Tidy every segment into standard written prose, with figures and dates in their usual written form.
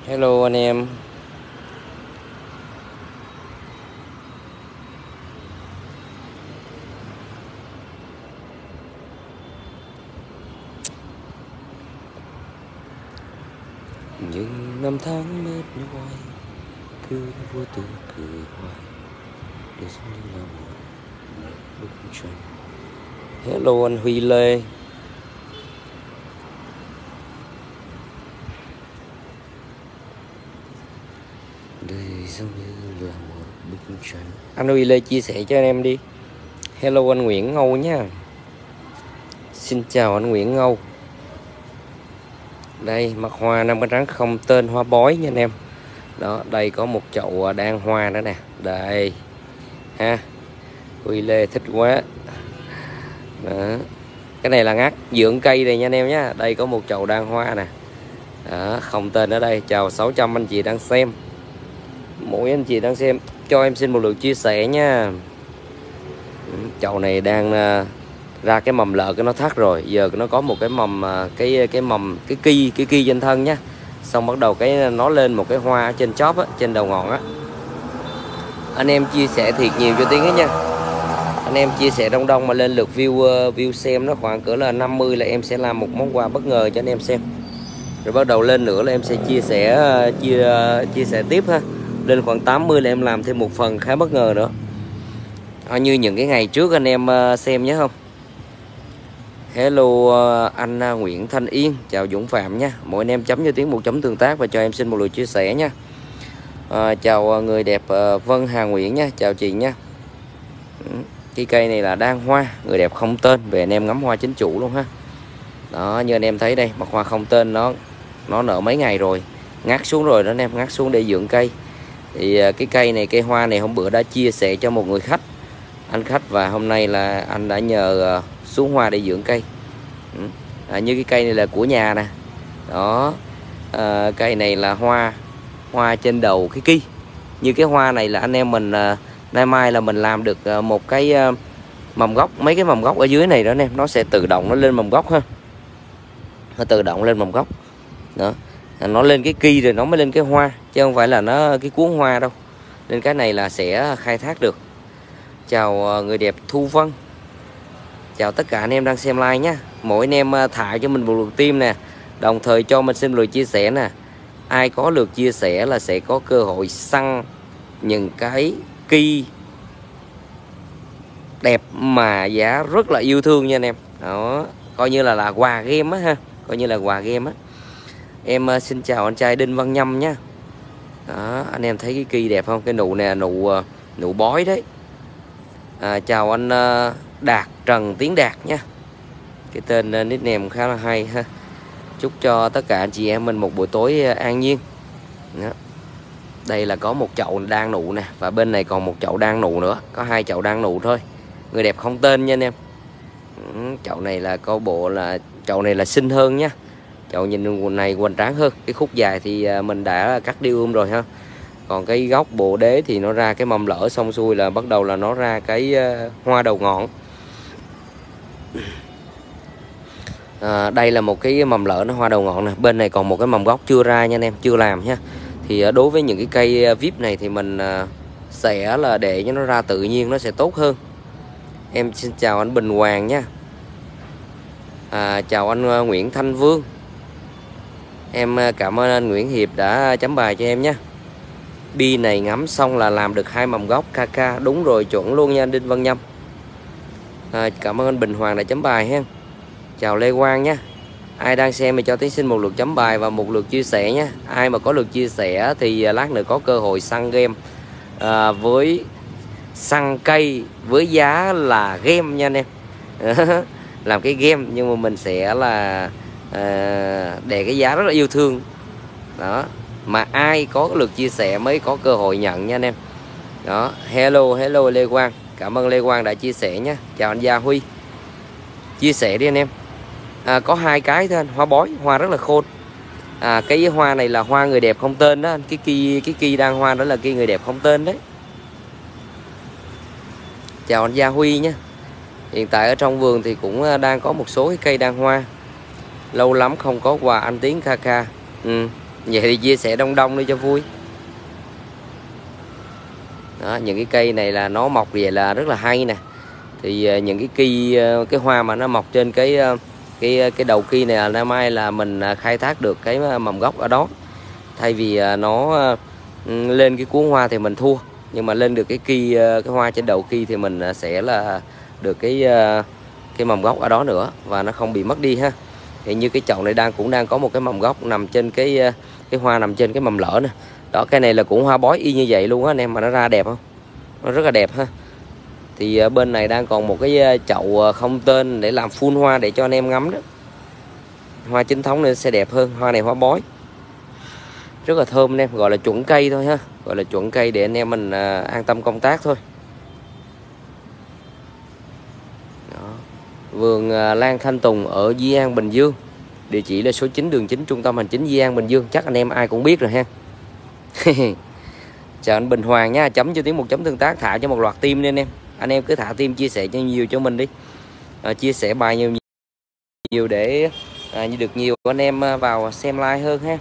Hello anh em. Những năm tháng mệt nhoài cứ vô tư cười hoài, để giống như là một bức tranh. Hello anh Huy Lê. Đời giống như là một bức tranh. Anh Huy Lê chia sẻ cho anh em đi. Hello anh Nguyễn Ngâu nha. Xin chào anh Nguyễn Ngâu. Đây mặt hoa năm cánh trắng không tên hoa bói nha anh em. Đó, đây có một chậu đan hoa nữa nè. Đây ha. Huy Lê thích quá. Đó. Cái này là ngắt dưỡng cây này nha anh em nhé. Đây có một chậu đan hoa nè. Đó, không tên ở đây. Chào 600 anh chị đang xem. Mỗi anh chị đang xem cho em xin một lượt chia sẻ nha. Chậu này đang ra cái mầm lợ cái nó thắt rồi. Giờ nó có một cái mầm cái ki trên thân nhá. Xong bắt đầu cái nó lên một cái hoa ở trên chóp á, trên đầu ngọn á. Anh em chia sẻ thiệt nhiều cho tiếng ấy nha. Anh em chia sẻ đông đông mà lên lượt view xem nó khoảng cỡ là 50 là em sẽ làm một món quà bất ngờ cho anh em xem. Rồi bắt đầu lên nữa là em sẽ chia sẻ tiếp ha. Lên khoảng 80 là em làm thêm một phần khá bất ngờ nữa. Như những cái ngày trước anh em xem nhé không. Hello anh Nguyễn Thanh Yên, chào Dũng Phạm nha. Mỗi anh em chấm cho tiếng một chấm tương tác và cho em xin một lượt chia sẻ nha. Chào người đẹp Vân Hà Nguyễn nha, chào chị nha. Cái cây này là đan hoa, người đẹp không tên, về anh em ngắm hoa chính chủ luôn ha. Đó, như anh em thấy đây, mặt hoa không tên nó nở mấy ngày rồi, ngắt xuống rồi đó anh em, ngắt xuống để dưỡng cây. Thì cái cây này, cây hoa này hôm bữa đã chia sẻ cho một người khách, anh khách, và hôm nay là anh đã nhờ xuống hoa để dưỡng cây. Như cái cây này là của nhà nè. Đó, cây này là hoa trên đầu cái ki. Như cái hoa này là anh em mình nay mai là mình làm được một cái mầm gốc, mấy cái mầm gốc ở dưới này đó anh em, nó sẽ tự động nó lên mầm gốc ha. Nó tự động lên mầm gốc. Đó, nó lên cái ki rồi nó mới lên cái hoa, chứ không phải là nó cái cuốn hoa đâu. Nên cái này là sẽ khai thác được. Chào người đẹp Thu Vân. Chào tất cả anh em đang xem like nhé. Mỗi anh em thả cho mình một lượt tim nè. Đồng thời cho mình xin lượt chia sẻ nè. Ai có lượt chia sẻ là sẽ có cơ hội săn những cái ki đẹp mà giá rất là yêu thương nha anh em. Đó, coi như là quà game á ha. Coi như là quà game á. Em xin chào anh trai Đinh Văn Nhâm nha. Đó, anh em thấy cái ki đẹp không? Cái nụ nè, nụ bói đấy. Chào anh Đạt, Trần Tiến Đạt nha. Cái tên nickname khá là hay ha. Chúc cho tất cả anh chị em mình một buổi tối an nhiên. Đó. Đây là có một chậu đang nụ nè, và bên này còn một chậu đang nụ nữa. Có hai chậu đang nụ thôi. Người đẹp không tên nha anh em. Chậu này là câu bộ là chậu này là xinh hơn nha. Chậu nhìn này hoành tráng hơn. Cái khúc dài thì mình đã cắt đi rồi ha. Còn cái góc bộ đế thì nó ra cái mầm lỡ, xong xuôi là bắt đầu là nó ra cái hoa đầu ngọn. Đây là một cái mầm lỡ nó hoa đầu ngọn nè. Bên này còn một cái mầm gốc chưa ra nha anh em, chưa làm nha. Thì đối với những cái cây VIP này thì mình sẽ là để cho nó ra tự nhiên nó sẽ tốt hơn. Em xin chào anh Bình Hoàng nha. Chào anh Nguyễn Thanh Vương. Em cảm ơn anh Nguyễn Hiệp đã chấm bài cho em nhé. Bi này ngắm xong là làm được 2 mầm gốc KK. Đúng rồi, chuẩn luôn nha anh Đinh Văn Nhâm. Cảm ơn anh Bình Hoàng đã chấm bài ha. Chào Lê Quang nhé. Ai đang xem thì cho tí xin một lượt chấm bài và một lượt chia sẻ nhé. Ai mà có lượt chia sẻ thì lát nữa có cơ hội săn game với săn cây với giá là game nha anh em. Làm cái game nhưng mà mình sẽ là để cái giá rất là yêu thương. Đó, mà ai có lượt chia sẻ mới có cơ hội nhận nha anh em. Đó, hello Lê Quang. Cảm ơn Lê Quang đã chia sẻ nhé. Chào anh Gia Huy. Chia sẻ đi anh em. Có 2 cái thôi anh, hoa bói, hoa rất là khôn. Cái hoa này là hoa người đẹp không tên đó anh. Cái ki đang hoa đó là ki người đẹp không tên đấy. Chào anh Gia Huy nhé. Hiện tại ở trong vườn thì cũng đang có một số cái cây đang hoa. Lâu lắm không có quà anh Tiến Kha. Vậy thì chia sẻ đông đông đi cho vui. Đó, những cái cây này là nó mọc vậy là rất là hay nè. Thì những cái hoa mà nó mọc trên cái đầu kia này là năm mai là mình khai thác được cái mầm gốc ở đó. Thay vì nó lên cái cuốn hoa thì mình thua, nhưng mà lên được cái hoa trên đầu kia thì mình sẽ là được cái mầm gốc ở đó nữa, và nó không bị mất đi ha. Thì như cái chậu này cũng đang có một cái mầm gốc nằm trên cái hoa nằm trên cái mầm lỡ nè. Đó, cái này là cũng hoa bói y như vậy luôn á anh em, mà nó ra đẹp không? Nó rất là đẹp ha. Thì bên này đang còn một cái chậu không tên để làm phun hoa để cho anh em ngắm đó. Hoa chính thống nên sẽ đẹp hơn. Hoa này hoa bói rất là thơm anh em, gọi là chuẩn cây thôi ha, gọi là chuẩn cây để anh em mình an tâm công tác thôi. Đó. Vườn Lan Thanh Tùng ở Di An, Bình Dương. Địa chỉ là số 9 đường 9 trung tâm hành chính Di An, Bình Dương. Chắc anh em ai cũng biết rồi ha. Chào anh Bình Hoàng nha, chấm cho tiếng một chấm tương tác, thả cho một loạt tim đi anh em. Anh em cứ thả tim chia sẻ cho nhiều cho mình đi. Chia sẻ bài nhiều để được nhiều anh em vào xem like hơn ha.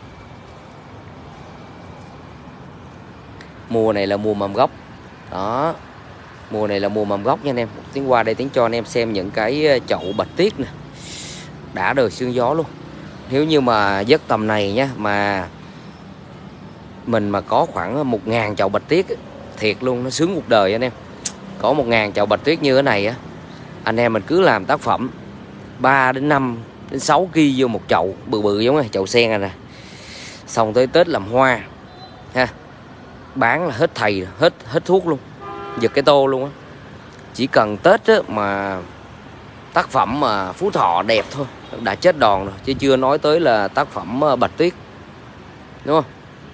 Mùa này là mùa mầm gốc. Đó. Mùa này là mùa mầm gốc nha anh em. Tiến qua đây Tiến cho anh em xem những cái chậu bạch tuyết nè. Đã đời sương gió luôn. Nếu như mà giấc tầm này nhá, mà mình mà có khoảng 1000 chậu bạch tuyết thiệt luôn, nó sướng cuộc đời anh em. Có 1000 chậu bạch tuyết như thế này á, anh em mình cứ làm tác phẩm 3 đến 5 đến 6 kg vô một chậu bự bự giống này, chậu sen này nè. Xong tới Tết làm hoa ha, bán là hết thầy, hết thuốc luôn, giật cái tô luôn á. Chỉ cần Tết á, mà tác phẩm mà Phú Thọ đẹp thôi đã chết đòn rồi, chứ chưa nói tới là tác phẩm bạch tuyết, đúng không?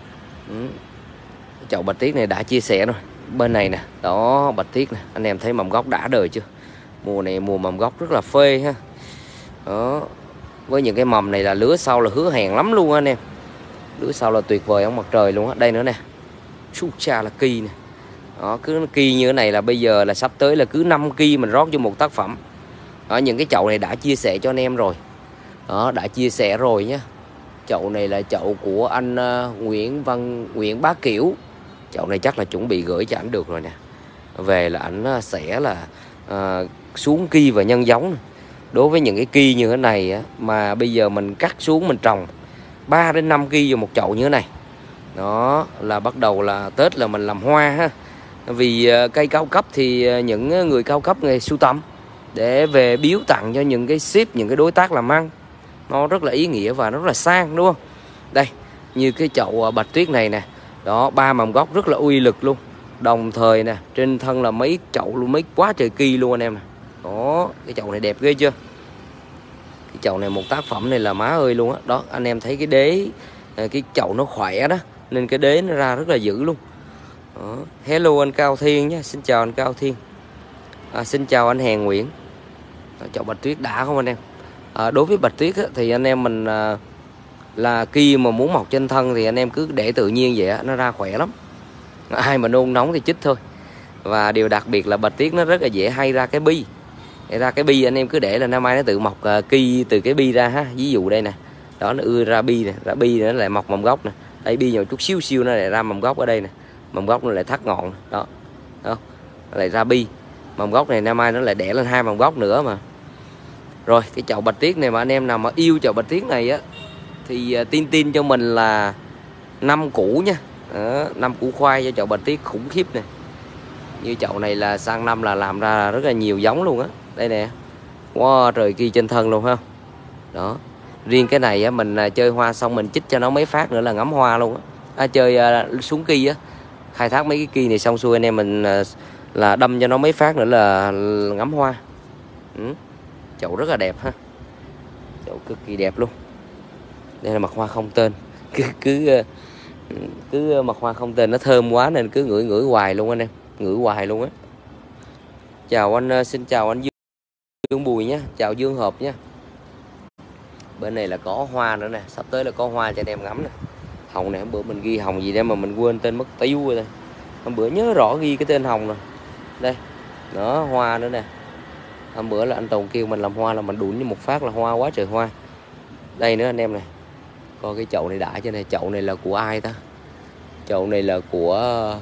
Chậu bạch tuyết này đã chia sẻ rồi. Bên này nè, đó bạch tuyết nè, anh em thấy mầm gốc đã đời chưa? Mùa này mùa mầm gốc rất là phê ha. Đó, với những cái mầm này là lứa sau là hứa hẹn lắm luôn anh em. Lứa sau là tuyệt vời ông mặt trời luôn á. Đây nữa nè, su cha là kỳ nè. Đó, cứ kỳ như thế này là bây giờ là sắp tới là cứ 5 kỳ mình rót vô một tác phẩm. Đó, những cái chậu này đã chia sẻ cho anh em rồi. Đó, đã chia sẻ rồi nhé. Chậu này là chậu của anh Nguyễn Bá Kiểu. Chậu này chắc là chuẩn bị gửi cho ảnh được rồi nè. Về là ảnh sẽ là xuống ki và nhân giống. Đối với những cái ki như thế này á, mà bây giờ mình cắt xuống mình trồng 3 đến 5 ki vào một chậu như thế này, đó là bắt đầu là Tết là mình làm hoa ha. Vì cây cao cấp thì những người cao cấp người sưu tầm để về biếu tặng cho những cái ship, những cái đối tác làm ăn, nó rất là ý nghĩa và nó rất là sang, đúng không? Đây, như cái chậu bạch tuyết này nè, đó 3 mầm gốc rất là uy lực luôn. Đồng thời nè, trên thân là mấy chậu luôn, mấy quá trời kỳ luôn anh em nè. Đó, cái chậu này đẹp ghê chưa? Cái chậu này một tác phẩm này là má ơi luôn á. Đó, anh em thấy cái đế, cái chậu nó khỏe đó, nên cái đế nó ra rất là dữ luôn. Đó. Hello anh Cao Thiên nhé, xin chào anh Cao Thiên. Xin chào anh Hèn Nguyễn. Chậu bạch tuyết đã không anh em? Đối với bạch tuyết á, thì anh em mình là khi mà muốn mọc trên thân thì anh em cứ để tự nhiên vậy á, nó ra khỏe lắm. Ai mà nôn nóng thì chích thôi. Và điều đặc biệt là bạch tuyết nó rất là dễ hay ra cái bi. Để ra cái bi anh em cứ để là năm mai nó tự mọc ki từ cái bi ra ha. Ví dụ đây nè, đó nó ưa ra bi nè, ra bi nó lại mọc mầm gốc nè. Đây bi nhiều chút xíu xíu nó lại ra mầm gốc ở đây nè, mầm gốc nó lại thắt ngọn đó, đó lại ra bi. Mầm gốc này năm mai nó lại đẻ lên 2 mầm gốc nữa mà. Rồi cái chậu bạch tuyết này mà anh em nào mà yêu chậu bạch tuyết này á thì tin cho mình là 5 củ nha. Đó, 5 củ khoai cho chậu bạch tuyết khủng khiếp nè. Như chậu này là sang năm là làm ra rất là nhiều giống luôn á. Đây nè, wow, trời kia trên thân luôn ha. Đó, riêng cái này á, mình chơi hoa xong mình chích cho nó mấy phát nữa là ngắm hoa luôn á. Chơi xuống ki á, khai thác mấy cái ki này xong xuôi anh em mình là đâm cho nó mấy phát nữa là ngắm hoa. Chậu rất là đẹp ha, chậu cực kỳ đẹp luôn. Đây là mặt hoa không tên, cứ mặt hoa không tên nó thơm quá nên cứ ngửi hoài luôn anh em, ngửi hoài luôn á. Chào anh, xin chào anh Dương Bùi nhé, chào Dương Hợp nhé. Bên này là có hoa nữa nè, sắp tới là có hoa cho anh em ngắm nè. Hồng này hôm bữa mình ghi hồng gì đó mà mình quên tên mất tiêu rồi đây. Hôm bữa nhớ rõ ghi cái tên hồng rồi. Đây, đó hoa nữa nè. Hôm bữa là anh Tùng kêu mình làm hoa là mình đuổi như một phát là hoa quá trời hoa. Đây nữa anh em này, Coi cái chậu này đã cho này. Chậu này là của ai ta? Chậu này là của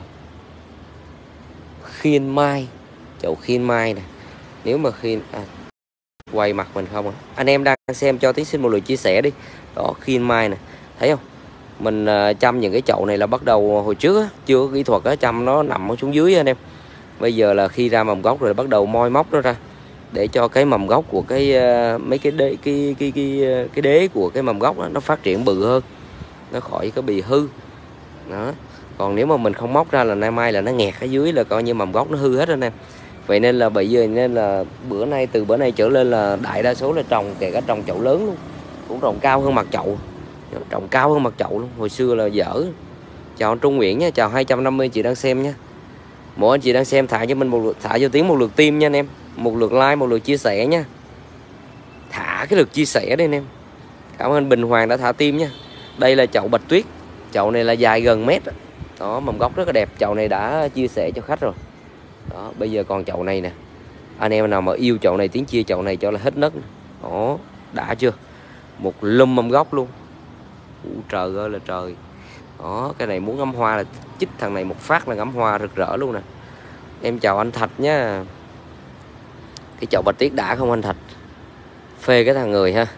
Khiên Mai. Chậu Khiên Mai nè. Nếu mà Khiên quay mặt mình không à? Anh em đang xem cho tí xin một lượt chia sẻ đi. Đó, Khiên Mai nè, thấy không? Mình chăm những cái chậu này là bắt đầu hồi trước á, chưa có kỹ thuật á, chăm nó nằm ở xuống dưới anh em. Bây giờ là khi ra mầm gốc rồi bắt đầu moi móc nó ra để cho cái mầm gốc của cái mấy cái đế của cái mầm gốc đó, nó phát triển bự hơn, nó khỏi có bị hư. Đó. Còn nếu mà mình không móc ra là nay mai là nó nghẹt ở dưới là coi như mầm gốc nó hư hết anh em. Vậy nên là bây giờ nên là từ bữa nay trở lên là đại đa số là trồng, kể cả trồng chậu lớn luôn, cũng trồng cao hơn mặt chậu, trồng cao hơn mặt chậu luôn. Hồi xưa là dở. Chào anh Trung Nguyễn nha, chào 250 chị đang xem nha. Mỗi anh chị đang xem thả cho mình thả cho Tiến một lượt tim nha anh em, một lượt like, một lượt chia sẻ nha. Thả cái lượt chia sẻ đi anh em. Cảm ơn Bình Hoàng đã thả tim nha. Đây là chậu bạch tuyết. Chậu này là dài gần mét. Đó, mầm gốc rất là đẹp. Chậu này đã chia sẻ cho khách rồi. Đó, bây giờ còn chậu này nè. Anh em nào mà yêu chậu này Tiến chia chậu này cho là hết nấc. Đó, đã chưa? Một lum mầm gốc luôn. Trời ơi là trời. Đó, cái này muốn ngắm hoa là chích thằng này một phát là ngắm hoa rực rỡ luôn nè. Em chào anh Thạch nhá. Cái chậu bạch tuyết đã không anh Thạch? Phê cái thằng người ha.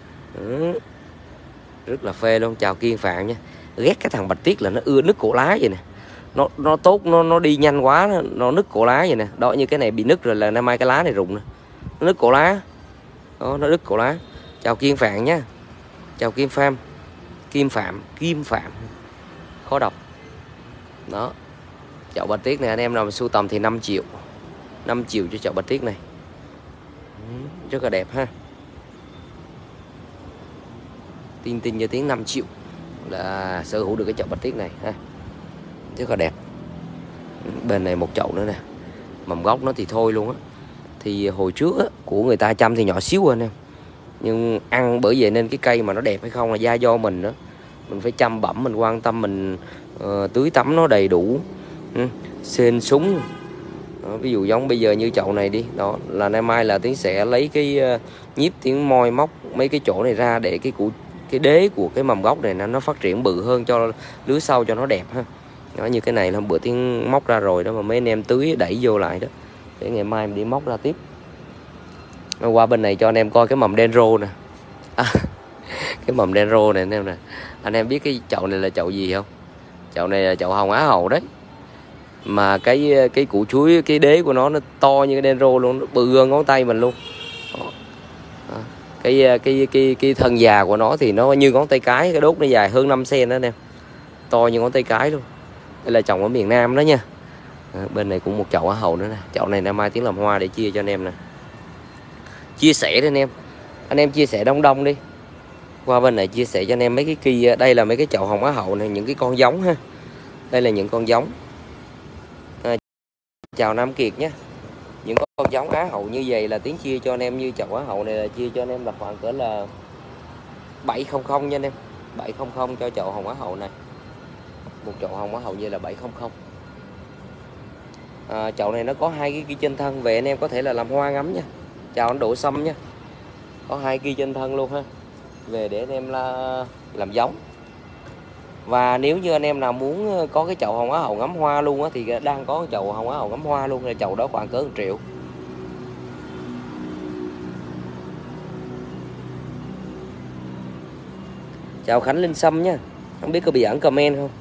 Rất là phê luôn. Chào Kiên Phạm nha. Ghét cái thằng bạch tuyết là nó ưa nứt cổ lá vậy nè. Nó tốt, nó đi nhanh quá, nó nứt cổ lá vậy nè. Đó, như cái này bị nứt rồi là nay mai cái lá này rụng nè. Nó nứt cổ lá. Đó, nó nứt cổ lá. Chào Kiên Phạm nhá. Chào Kim Phạm. Kim Phạm. Khó đọc. Đó. Chậu bạch tuyết này anh em nào mà sưu tầm thì 5 triệu. 5 triệu cho chậu bạch tuyết này. Rất là đẹp ha. Tin cho Tiếng 5 triệu là sở hữu được cái chậu bạch tuyết này ha. Rất là đẹp. Bên này một chậu nữa nè. Mầm gốc nó thì thôi luôn á. Thì hồi trước á, của người ta chăm thì nhỏ xíu anh em. Nhưng ăn bởi vậy nên cái cây mà nó đẹp hay không là do mình đó. Mình phải chăm bẵm, mình quan tâm, mình tưới tắm nó đầy đủ. Sên súng. Đó, ví dụ giống bây giờ như chậu này đi. Đó là nay mai là Tiến sẽ lấy cái nhíp Tiến moi móc mấy cái chỗ này ra để cái đế của cái mầm gốc này nó phát triển bự hơn cho lứa sau cho nó đẹp ha. Đó, như cái này là bữa Tiến móc ra rồi đó, mà mấy anh em tưới đẩy vô lại đó để ngày mai mình đi móc ra tiếp. Qua bên này cho anh em coi cái mầm Denro nè. Cái mầm Denro này anh em nè. Anh em biết cái chậu này là chậu gì không? Chậu này là chậu hồng Á Hậu đấy. Mà cái củ chuối, cái đế của nó to như cái Denro luôn, nó bự hơn ngón tay mình luôn. Cái thân già của nó thì nó như ngón tay cái đốt nó dài hơn 5 cm đó anh em. To như ngón tay cái luôn. Đây là trồng ở miền Nam đó nha. Bên này cũng một chậu Á Hậu nữa nè. Chậu này năm mai Tiến làm hoa để chia cho anh em nè. Chia sẻ đi anh em. Anh em chia sẻ đông đi. Qua bên này chia sẻ cho anh em mấy cái kia. Đây là mấy cái chậu hồng Á Hậu này, những cái con giống ha. Đây là những con giống. Chào Nam Kiệt nhé. Những con giống Á Hậu như vậy là Tiến chia cho anh em, như chậu Á Hậu này là chia cho anh em là khoảng cỡ là 700 nha anh em. 700 cho chậu hồng Á Hậu này. Một chậu hồng Á Hậu như là 700. Chậu này nó có 2 cái kia trên thân, về anh em có thể là làm hoa ngắm nha. Chào anh Đỗ Sâm nha. Có 2 kia trên thân luôn ha. Về để anh em làm giống. Và nếu như anh em nào muốn có cái chậu hồng Á Hậu ngắm hoa luôn á, thì đang có chậu hồng Á Hậu ngắm hoa luôn, là chậu đó khoảng cỡ 1 triệu. Chào Khánh Linh Sâm nha. Không biết có bị ẩn comment không.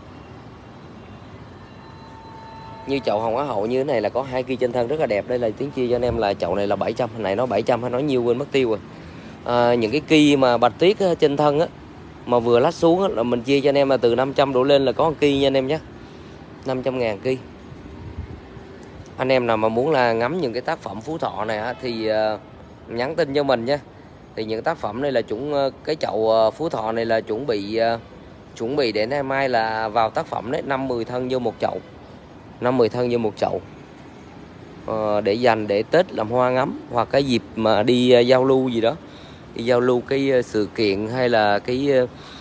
Như chậu hồng Á Hậu như thế này là có 2 kia trên thân rất là đẹp. Đây là Tiến chia cho anh em là chậu này là 700. Hồi này nó 700 hay nói nhiêu quên mất tiêu rồi. Những cái kia mà bạch tuyết trên thân á, mà vừa lát xuống á, là mình chia cho anh em là từ 500 đổ lên là có 1 kia nha anh em nhé. 500.000 kia. Anh em nào mà muốn là ngắm những cái tác phẩm Phú Thọ này á, thì nhắn tin cho mình nha. Thì những tác phẩm này là cái chậu Phú Thọ này là chuẩn bị để ngày mai là vào tác phẩm đấy, 5-10 thân vô một chậu. 5-10 thân vô một chậu. Để dành để Tết làm hoa ngắm, hoặc cái dịp mà đi giao lưu gì đó. Đi giao lưu cái sự kiện hay là cái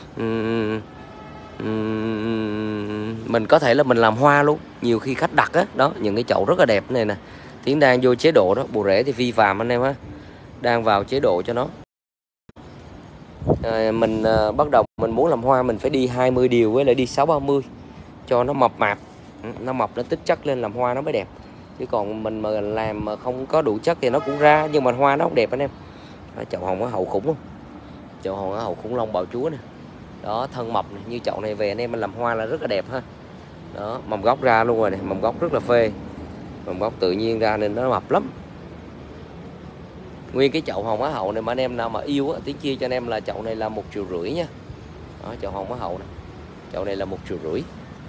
mình có thể là mình làm hoa luôn. Nhiều khi khách đặt á, đó, những cái chậu rất là đẹp này nè. Tiến đang vô chế độ đó, bộ rễ thì phi phàm anh em á. Đang vào chế độ cho nó. Mình bắt đầu mình muốn làm hoa mình phải đi 20 điều với lại đi 6-30 cho nó mập mạp, nó mập nó tích chất lên làm hoa nó mới đẹp. Chứ còn mình mà làm mà không có đủ chất thì nó cũng ra nhưng mà hoa nó không đẹp anh em. Chậu hồng á hậu khủng không? Chậu hồng á hậu khủng long bào chúa nè. Đó, thân mập này. Như chậu này về anh em mình làm hoa là rất là đẹp ha. Đó, mầm gốc ra luôn rồi này, mầm gốc rất là phê. Mầm gốc tự nhiên ra nên nó mập lắm. Nguyên cái chậu hồng á hậu này mà anh em nào mà yêu á, Tiến chia cho anh em là chậu này là 1,5 triệu nha. Đó, chậu hồng á hậu này. Chậu này là 1,5 triệu.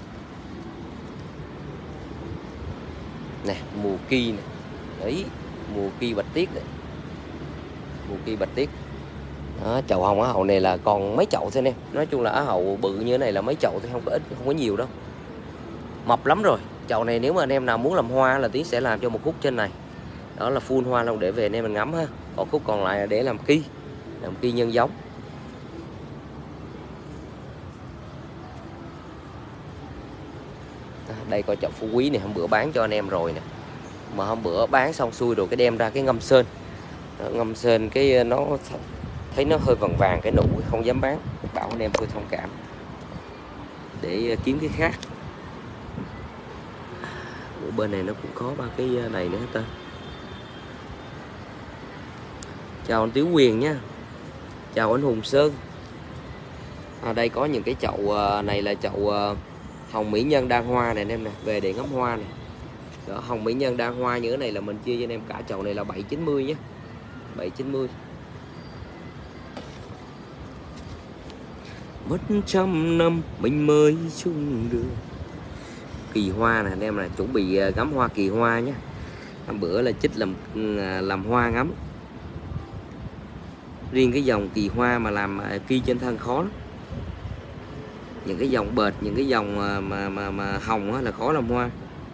Nè, mùa kỳ nè. Đấy, mùa kỳ bạch tiết này. Mùa kỳ bạch tiết. Đó, chậu hồng á hậu này là còn mấy chậu thôi nè. Nói chung là á hậu bự như thế này là mấy chậu thôi, không có ít, không có nhiều đâu. Mập lắm rồi. Chậu này nếu mà anh em nào muốn làm hoa là Tiến sẽ làm cho một khúc trên này. Đó là full hoa luôn để về anh em mình ngắm ha. Còn khúc còn lại là để làm kỳ nhân giống. Đây coi chậu phú quý này hôm bữa bán cho anh em rồi nè. Mà hôm bữa bán xong xuôi rồi cái đem ra cái ngâm sên. Ngâm sên cái nó thấy nó hơi vàng vàng cái nụ không dám bán, bảo anh em thôi thông cảm để kiếm cái khác. Ở bên này nó cũng có ba cái này nữa ta. Chào anh Tiếu Quyền nha, chào anh Hùng Sơn. Đây có những cái chậu này là chậu hồng mỹ nhân đa hoa này anh em nè, về để ngắm hoa này. Đó, hồng mỹ nhân đa hoa như thế này là mình chia cho anh em cả chậu này là 790 nhé, 790. Mất 100 năm mình mới chung được. Kỳ hoa nè anh em là chuẩn bị ngắm hoa kỳ hoa nhé. Hôm bữa là chích làm hoa ngắm. Riêng cái dòng kỳ hoa mà làm kỳ trên thân khó lắm. Những cái dòng bệt, những cái dòng mà hồng á là khó làm hoa.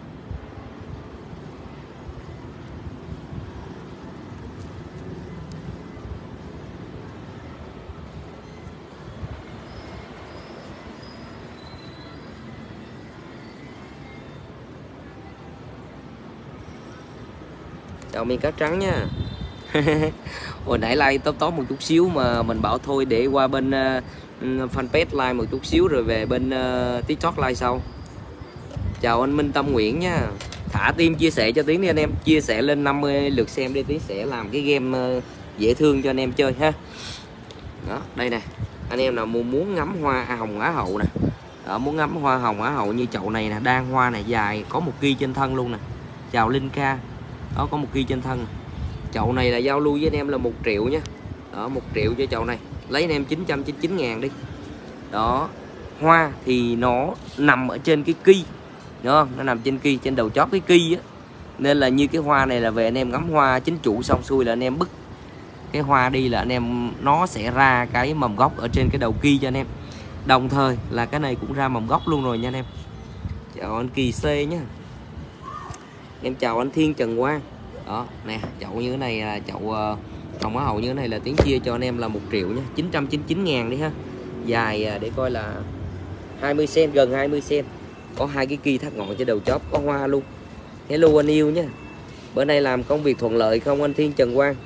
Chào miếng cá trắng nha. Hồi nãy like top một chút xíu mà mình bảo thôi để qua bên fanpage like một chút xíu rồi về bên TikTok like sau. Chào anh Minh Tâm Nguyễn nha. Thả tim chia sẻ cho Tiến đi anh em, chia sẻ lên 50 lượt xem đi, Tiến sẽ làm cái game dễ thương cho anh em chơi ha. Đó, đây nè. Anh em nào muốn ngắm hoa hồng á hậu nè. Đó, muốn ngắm hoa hồng á hậu như chậu này nè, đan hoa này dài có 1 kg trên thân luôn nè. Chào Linh Ca. Đó, có 1 kg trên thân. Chậu này là giao lưu với anh em là 1 triệu nha. Đó, 1 triệu cho chậu này. Lấy anh em 999 ngàn đi. Đó. Hoa thì nó nằm ở trên cái ki. Đúng không? Nó nằm trên ki, trên đầu chóp cái ki á. Nên là như cái hoa này là về anh em ngắm hoa chính chủ xong xuôi là anh em bứt cái hoa đi là anh em nó sẽ ra cái mầm gốc ở trên cái đầu ki cho anh em. Đồng thời là cái này cũng ra mầm gốc luôn rồi nha anh em. Chào anh Kỳ C nhá. Em chào anh Thiên Trần Quang. Đó, nè, chậu như thế này là chậu hồng á hậu như thế này là Tiến chia cho anh em là 1 triệu nha, 999 ngàn đi ha. Dài để coi là 20 cm, gần 20 cm. Có 2 cái ki thắt ngọn trên đầu chóp, có hoa luôn. Hello anh yêu nha. Bữa nay làm công việc thuận lợi không anh Thiên Trần Quang?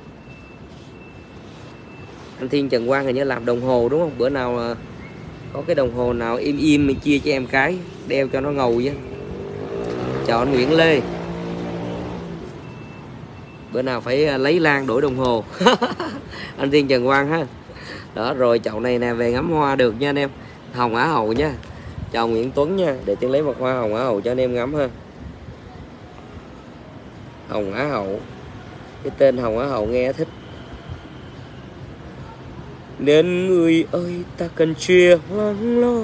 Anh Thiên Trần Quang hình như làm đồng hồ đúng không? Bữa nào có cái đồng hồ nào im mình chia cho em cái đeo cho nó ngầu chứ. Chào anh Nguyễn Lê. Bữa nào phải lấy lan đổi đồng hồ. Anh Thiên Trần Quang ha. Đó rồi chậu này nè, về ngắm hoa được nha anh em. Hồng á hậu nha. Chào Nguyễn Tuấn nha, để Tiến lấy một hoa hồng á hậu cho anh em ngắm ha. Hồng á hậu. Cái tên hồng á hậu nghe thích. Nên người ơi ta cần chia lắng lo.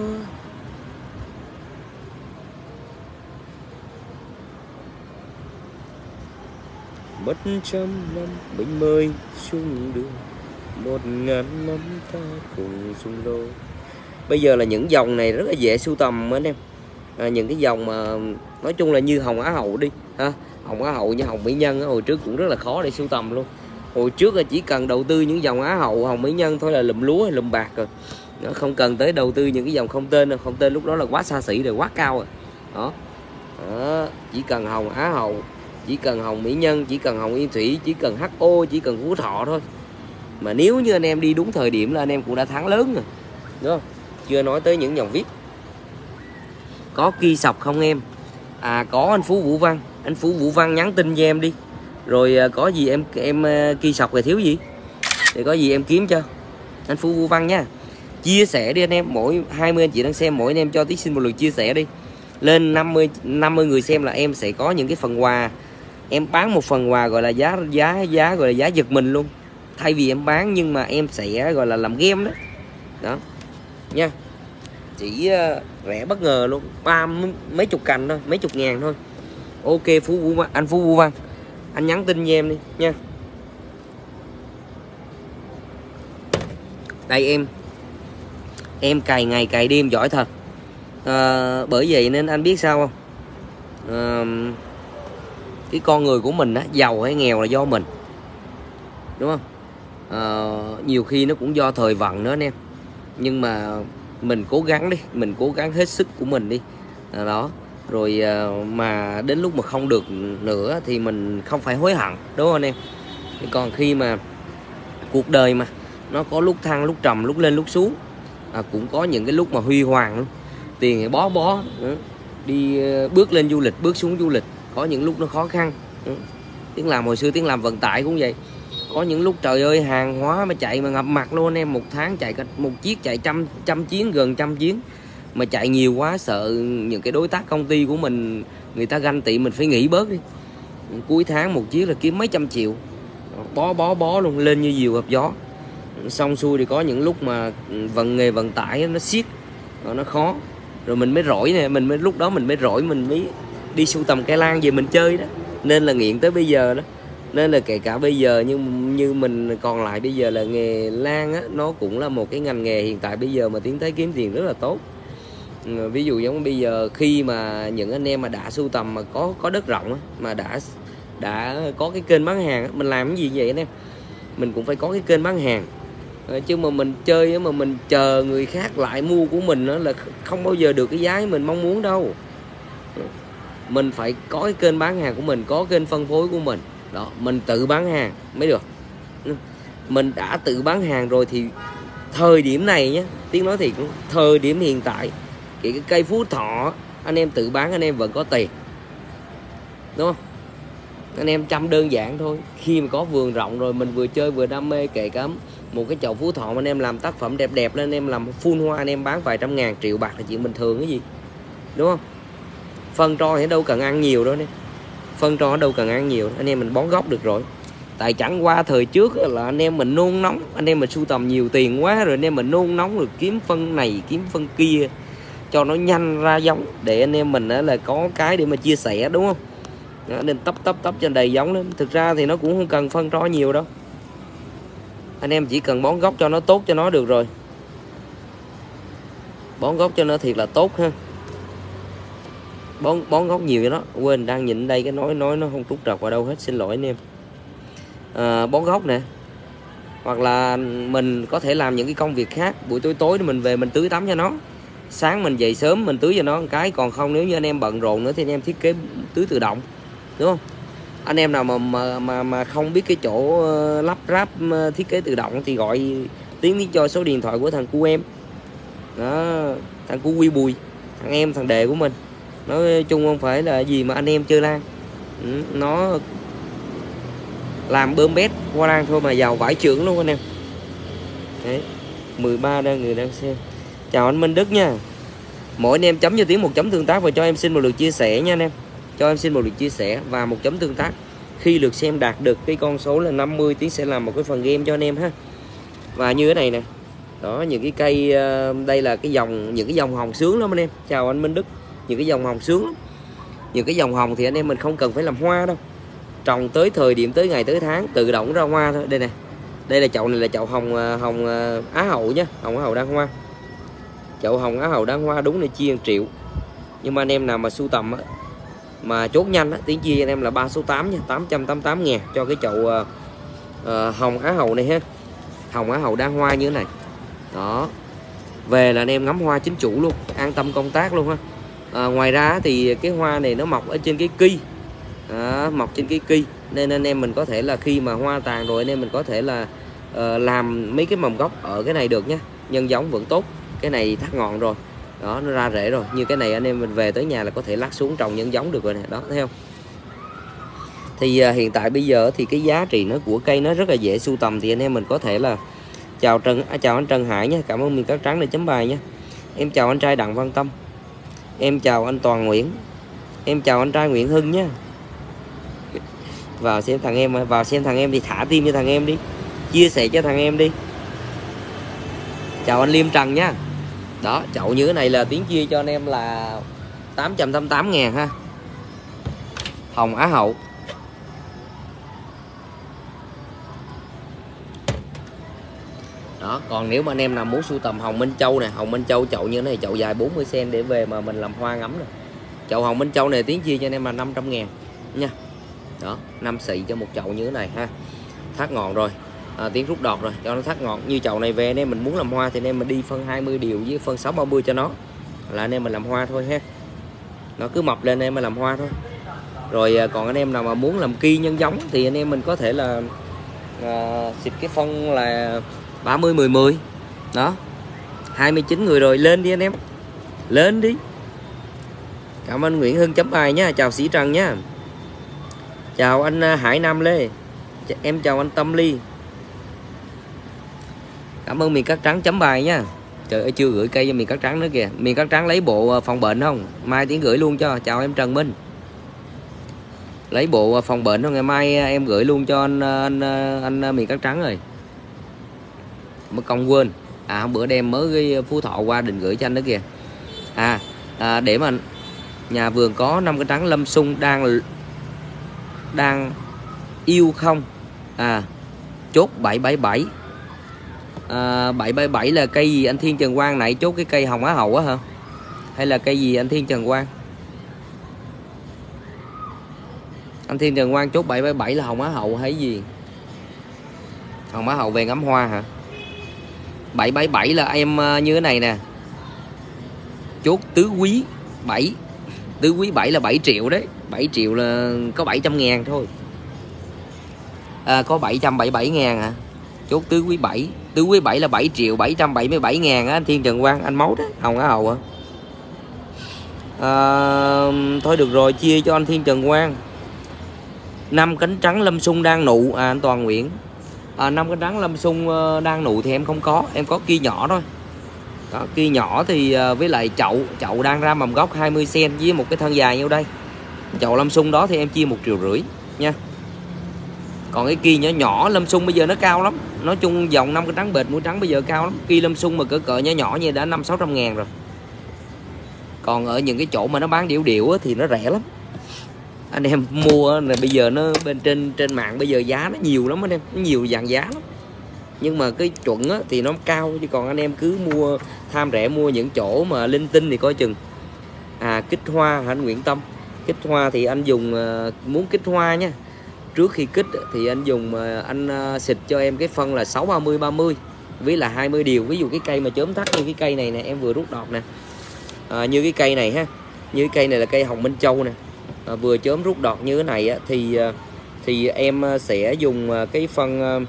Mất 100 năm mình mới chung được, 1000 năm ta cùng chung đôi. Bây giờ là những dòng này rất là dễ sưu tầm anh em. Những cái dòng mà nói chung là như hồng á hậu đi ha. Hồng á hậu như hồng mỹ nhân hồi trước cũng rất là khó để sưu tầm luôn. Hồi trước là chỉ cần đầu tư những dòng á hậu hồng mỹ nhân thôi là lùm lúa hay lùm bạc rồi. Nó không cần tới đầu tư những cái dòng không tên đâu. Không tên lúc đó là quá xa xỉ rồi, quá cao rồi. Đó. Đó, chỉ cần hồng á hậu, chỉ cần hồng mỹ nhân, chỉ cần hồng yên thủy, chỉ cần HO, chỉ cần Phú Thọ thôi. Mà nếu như anh em đi đúng thời điểm là anh em cũng đã thắng lớn rồi, đúng không? Chưa nói tới những dòng VIP. Có ki sọc không em? Có anh Phú Vũ Văn. Anh Phú Vũ Văn nhắn tin cho em đi. Rồi có gì em ki sọc thì thiếu gì thì có gì em kiếm cho anh Phú Vũ Văn nha. Chia sẻ đi anh em, mỗi 20 anh chị đang xem, mỗi anh em cho tí xin một lượt chia sẻ đi. Lên 50 người xem là em sẽ có những cái phần quà. Em bán một phần quà gọi là giá gọi là giá giật mình luôn. Thay vì em bán nhưng mà em sẽ gọi là làm game đó. Đó. Nha. Chỉ rẻ bất ngờ luôn, mấy chục cành thôi, mấy chục ngàn thôi. Ok Phú Vũ Văn, anh Phú Vũ Văn, anh nhắn tin với em đi nha. Đây em cày ngày cày đêm giỏi thật. Bởi vậy nên anh biết sao không, cái con người của mình á, giàu hay nghèo là do mình, đúng không? Nhiều khi nó cũng do thời vận nữa anh em, nhưng mà mình cố gắng đi, mình cố gắng hết sức của mình đi đó. Rồi mà đến lúc mà không được nữa thì mình không phải hối hận, đúng không anh em? Còn khi mà cuộc đời mà nó có lúc thăng lúc trầm, lúc lên lúc xuống, cũng có những cái lúc mà huy hoàng luôn, tiền thì bó đi bước lên du lịch, bước xuống du lịch, có những lúc nó khó khăn. Tiếng làm hồi xưa tiếng làm vận tải cũng vậy, có những lúc trời ơi hàng hóa mà chạy mà ngập mặt luôn anh em. Một tháng chạy một chiếc, chạy trăm chuyến, gần 100 chuyến, mà chạy nhiều quá sợ những cái đối tác công ty của mình người ta ganh tị, mình phải nghỉ bớt đi. Cuối tháng một chiếc là kiếm mấy trăm triệu, bó luôn, lên như diều gặp gió. Xong xuôi thì có những lúc mà nghề vận tải nó siết, nó khó, rồi mình mới rỗi nè, lúc đó mình mới rỗi, mình mới đi sưu tầm cây lan về mình chơi đó, nên là nghiện tới bây giờ đó. Nên là kể cả bây giờ như mình còn lại bây giờ là nghề lan á, nó cũng là một cái ngành nghề hiện tại bây giờ mà tiến tới kiếm tiền rất là tốt. Ví dụ giống bây giờ khi mà những anh em mà đã sưu tầm mà có đất rộng á, mà đã có cái kênh bán hàng á, mình làm cái gì vậy anh em? Mình cũng phải có cái kênh bán hàng. Chứ mà mình chơi mà mình chờ người khác lại mua của mình đó là không bao giờ được cái giá mình mong muốn đâu. Mình phải có cái kênh bán hàng của mình, có kênh phân phối của mình đó, mình tự bán hàng mới được. Mình đã tự bán hàng rồi thì thời điểm này nhé, tiếng nói thiệt, thời điểm hiện tại cái cây Phú Thọ anh em tự bán anh em vẫn có tiền, đúng không? Anh em chăm đơn giản thôi. Khi mà có vườn rộng rồi, mình vừa chơi vừa đam mê, kể cả một cái chậu Phú Thọ mà anh em làm tác phẩm đẹp đẹp lên, anh em làm full hoa, anh em bán vài trăm ngàn triệu bạc là chuyện bình thường cái gì, đúng không? Phân tro thì đâu cần ăn nhiều đâu nè, phân tro đâu cần ăn nhiều, anh em mình bón gốc được rồi. Tại chẳng qua thời trước là anh em mình nôn nóng, anh em mình sưu tầm nhiều tiền quá rồi, anh em mình nôn nóng rồi kiếm phân này kiếm phân kia cho nó nhanh ra giống, để anh em mình là có cái để mà chia sẻ, đúng không? Đó, nên tấp cho đầy giống lên. Thực ra thì nó cũng không cần phân tro nhiều đâu, anh em chỉ cần bón gốc cho nó tốt cho nó được rồi. Bón gốc cho nó thiệt là tốt ha. Bón gốc nhiều cho nó. Quên, đang nhìn đây cái nói nó không trút trật vào đâu hết, xin lỗi anh em. Bón gốc nè, hoặc là mình có thể làm những cái công việc khác. Buổi tối mình về mình tưới tắm cho nó, sáng mình dậy sớm mình tưới cho nó một cái. Còn không, nếu như anh em bận rộn nữa thì anh em thiết kế tưới tự động, đúng không? Anh em nào mà không biết cái chỗ lắp ráp thiết kế tự động thì gọi tiếng cho số điện thoại của thằng cu em đó, thằng cu Quy Bùi, thằng em thằng đệ của mình. Nói chung không phải là gì mà anh em chơi lan, nó làm bơm bét hoa lan thôi mà giàu vải trưởng luôn anh em. Đấy, 13 người đang xem. Chào anh Minh Đức nha. Mỗi anh em chấm cho Tiến một chấm tương tác và cho em xin một lượt chia sẻ nha anh em. Cho em xin một lượt chia sẻ và một chấm tương tác. Khi lượt xem đạt được cái con số là 50, Tiến sẽ làm một cái phần game cho anh em ha. Và như thế này nè. Đó, những cái cây đây là những cái dòng hồng sướng lắm anh em. Chào anh Minh Đức. Những cái dòng hồng sướng lắm. Những cái dòng hồng thì anh em mình không cần phải làm hoa đâu. Trồng tới thời điểm, tới ngày, tới tháng tự động ra hoa thôi. Đây nè. Đây là chậu này là chậu hồng Á Hậu nhá, hồng Á Hậu đang hoa. Chậu hồng Á Hậu đang hoa đúng là chia 1 triệu. Nhưng mà anh em nào mà sưu tầm á, mà chốt nhanh á, Tiến chia anh em là 3 số 8 nha, 888 ngàn cho cái chậu hồng Á Hậu này ha. Hồng Á Hậu đang hoa như thế này. Đó. Về là anh em ngắm hoa chính chủ luôn, an tâm công tác luôn ha. Ngoài ra thì cái hoa này nó mọc ở trên cái ki. Mọc trên cái ki nên anh em mình có thể là khi mà hoa tàn rồi anh em mình có thể là làm mấy cái mầm gốc ở cái này được nhé, nhân giống vẫn tốt. Cái này thắt ngọn rồi đó, nó ra rễ rồi. Như cái này anh em mình về tới nhà là có thể lát xuống trồng nhân giống được rồi nè, đó thấy không. Thì hiện tại bây giờ thì cái giá trị nó của cây nó rất là dễ sưu tầm, thì anh em mình có thể là chào anh Trần Hải nhé, cảm ơn miền cát trắng để chấm bài nhé. Em chào anh trai Đặng Văn Tâm, em chào anh Toàn Nguyễn, em chào anh trai Nguyễn Hưng nhé. Vào xem thằng em thì thả tim cho thằng em đi, chia sẻ cho thằng em đi. Chào anh Liêm Trần nhá. Đó, chậu như thế này là Tiến chia cho anh em là 888.000 ha. Hồng Á Hậu. Đó, còn nếu mà anh em nào muốn sưu tầm Hồng Minh Châu này, Hồng Minh Châu chậu như thế này, chậu dài 40 cm để về mà mình làm hoa ngắm này. Chậu Hồng Minh Châu này Tiến chia cho anh em là 500.000 nha. Đó, 5 xị cho một chậu như thế này ha. Thắt ngọn rồi. Tiến rút đọt rồi, cho nó thắt ngọn. Như chậu này về anh em mình muốn làm hoa thì anh em mình đi phân 20 điều với phân 6-30 cho nó, là anh em mình làm hoa thôi ha. Nó cứ mập lên anh em mình làm hoa thôi. Rồi còn anh em nào mà muốn làm ki nhân giống thì anh em mình có thể là xịt cái phân là 30-10-10. Đó, 29 người rồi, lên đi anh em, lên đi. Cảm ơn Nguyễn Hưng chấm bài nhá, chào Sĩ Trần nhá, chào anh Hải Nam Lê, em chào anh Tâm Ly. Cảm ơn miền cát trắng chấm bài nha. Trời ơi, chưa gửi cây cho miền cát trắng nữa kìa. Miền cát trắng lấy bộ phòng bệnh không? Mai Tiến gửi luôn cho. Chào em Trần Minh. Lấy bộ phòng bệnh không? Ngày mai em gửi luôn cho anh miền cát trắng rồi. Mất công quên. Hôm bữa đem mới cái Phú Thọ qua định gửi cho anh đó kìa. Để mà nhà vườn có 5 cái trắng Lâm Sung đang yêu không? Chốt 777. 777 là cây gì anh Thiên Trần Quang? Nãy chốt cái cây Hồng Á Hậu á hả? Hay là cây gì anh Thiên Trần Quang? Anh Thiên Trần Quang chốt 777 là Hồng Á Hậu hay gì? Hồng Á Hậu về ngắm hoa hả? 777 là em như thế này nè. Chốt tứ quý 7. Tứ quý 7 là 7 triệu đấy. 7 triệu là có 700.000 thôi. Có 777.000 hả? Chốt tứ quý 7. Tứ quý 7 là 7.777.000 á anh Thiên Trần Quang, anh Máu đó, Hồng Á Hậu hả? Thôi được rồi, chia cho anh Thiên Trần Quang. 5 cánh trắng Lâm Sung đang nụ, anh Toàn Nguyễn. 5 cánh trắng Lâm Sung đang nụ thì em không có, em có kia nhỏ thôi. Đó, kia nhỏ thì với lại chậu đang ra mầm gốc 20 cm với một cái thân dài như đây. Chậu Lâm Sung đó thì em chia 1,5 triệu nha. Còn cái kia nhỏ nhỏ Lâm Sung bây giờ nó cao lắm. Nói chung dòng 5 cái trắng bệt mũi trắng bây giờ cao lắm. Kia Lâm Sung mà cỡ nhỏ nhỏ như đã 500-600 ngàn rồi. Còn ở những cái chỗ mà nó bán điệu thì nó rẻ lắm. Anh em mua là bây giờ nó bên trên mạng bây giờ giá nó nhiều lắm anh em, nó nhiều dạng giá lắm. Nhưng mà cái chuẩn thì nó cao, chứ còn anh em cứ mua tham rẻ mua những chỗ mà linh tinh thì coi chừng. Kích hoa hả anh Nguyễn Tâm? Kích hoa thì anh dùng muốn kích hoa nha. Trước khi kích thì anh dùng anh xịt cho em cái phân là 6-30-30 với là 20 điều. Ví dụ cái cây mà chớm thắt như cái cây này nè, em vừa rút đọt nè, như cái cây này ha, như cái cây này là cây Hồng Minh Châu nè, vừa chớm rút đọt như thế này thì em sẽ dùng cái phân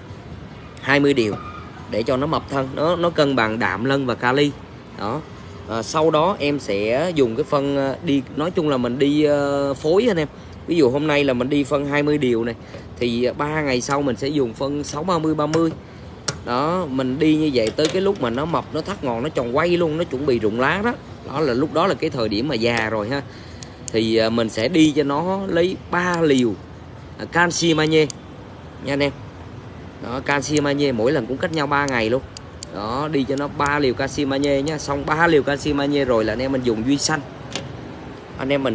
20 điều để cho nó mập thân, nó cân bằng đạm, lân và kali đó. Sau đó em sẽ dùng cái phân đi, nói chung là mình đi phối anh em. Ví dụ hôm nay là mình đi phân 20 điều này thì 3 ngày sau mình sẽ dùng phân 6-30-30. Đó, mình đi như vậy tới cái lúc mà nó mập, nó thắt ngọn, nó tròn quay luôn, nó chuẩn bị rụng lá đó. Đó là lúc đó là cái thời điểm mà già rồi ha. Thì mình sẽ đi cho nó lấy 3 liều canxi magie nha anh em. Đó, canxi magie mỗi lần cũng cách nhau 3 ngày luôn. Đó, đi cho nó 3 liều canxi magie nhá. Xong 3 liều canxi magie rồi là anh em mình dùng duy xanh. Anh em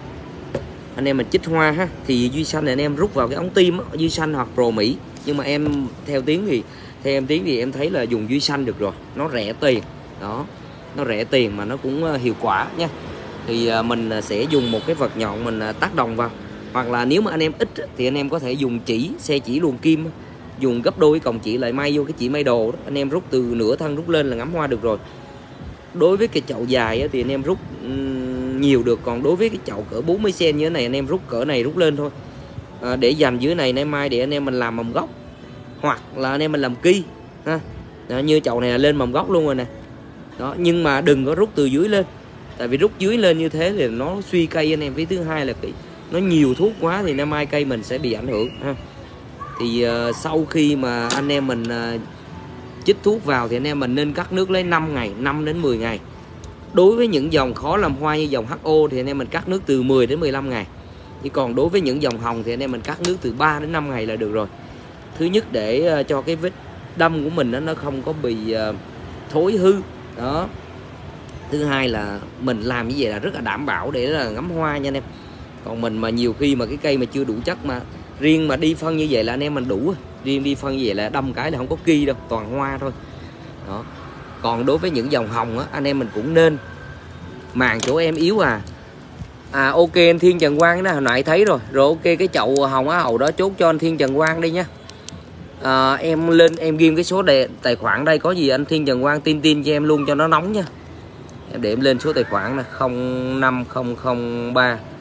mình chích hoa ha, thì duy xanh này anh em rút vào cái ống tim á, duy xanh hoặc Pro Mỹ. Nhưng mà em theo em Tiến thì em thấy là dùng duy xanh được rồi, nó rẻ tiền. Đó, nó rẻ tiền mà nó cũng hiệu quả nha. Thì mình sẽ dùng một cái vật nhọn mình tác động vào. Hoặc là nếu mà anh em ít thì anh em có thể dùng xe chỉ luồn kim, dùng gấp đôi cái còng chỉ lại may vô cái chỉ may đồ đó. Anh em rút từ nửa thân rút lên là ngắm hoa được rồi. Đối với cái chậu dài thì anh em rút nhiều được. Còn đối với cái chậu cỡ 40 cm như thế này anh em rút cỡ này rút lên thôi, để dành dưới này nay mai để anh em mình làm mầm gốc. hoặc là anh em mình làm ki ha. Đó, như chậu này là lên mầm gốc luôn rồi nè. Đó, nhưng mà đừng có rút từ dưới lên, tại vì rút dưới lên như thế thì nó suy cây anh em. Với thứ hai là nó nhiều thuốc quá thì năm mai cây mình sẽ bị ảnh hưởng ha. Thì sau khi mà anh em mình chích thuốc vào thì anh em mình nên cắt nước lấy 5 ngày, 5 đến 10 ngày. Đối với những dòng khó làm hoa như dòng HO thì anh em mình cắt nước từ 10 đến 15 ngày. Chứ còn đối với những dòng hồng thì anh em mình cắt nước từ 3 đến 5 ngày là được rồi. Thứ nhất để cho cái vết đâm của mình nó không có bị thối hư. Đó. Thứ hai là mình làm như vậy là rất là đảm bảo để là ngắm hoa nha anh em. Còn mình mà nhiều khi mà cái cây mà chưa đủ chất, mà riêng mà đi phân như vậy là anh em mình đủ. Riêng đi phân như vậy là đâm cái là không có ki đâu, toàn hoa thôi. Đó. Còn đối với những dòng hồng á, anh em mình cũng nên màng chỗ em yếu ok anh Thiên Trần Quang đó hồi nãy thấy rồi. Rồi ok cái chậu hồng á hậu đó chốt cho anh Thiên Trần Quang đi nhá. Em lên em ghim cái số tài khoản đây, có gì anh Thiên Trần Quang tin cho em luôn cho nó nóng nha. Để em lên số tài khoản là 050037533464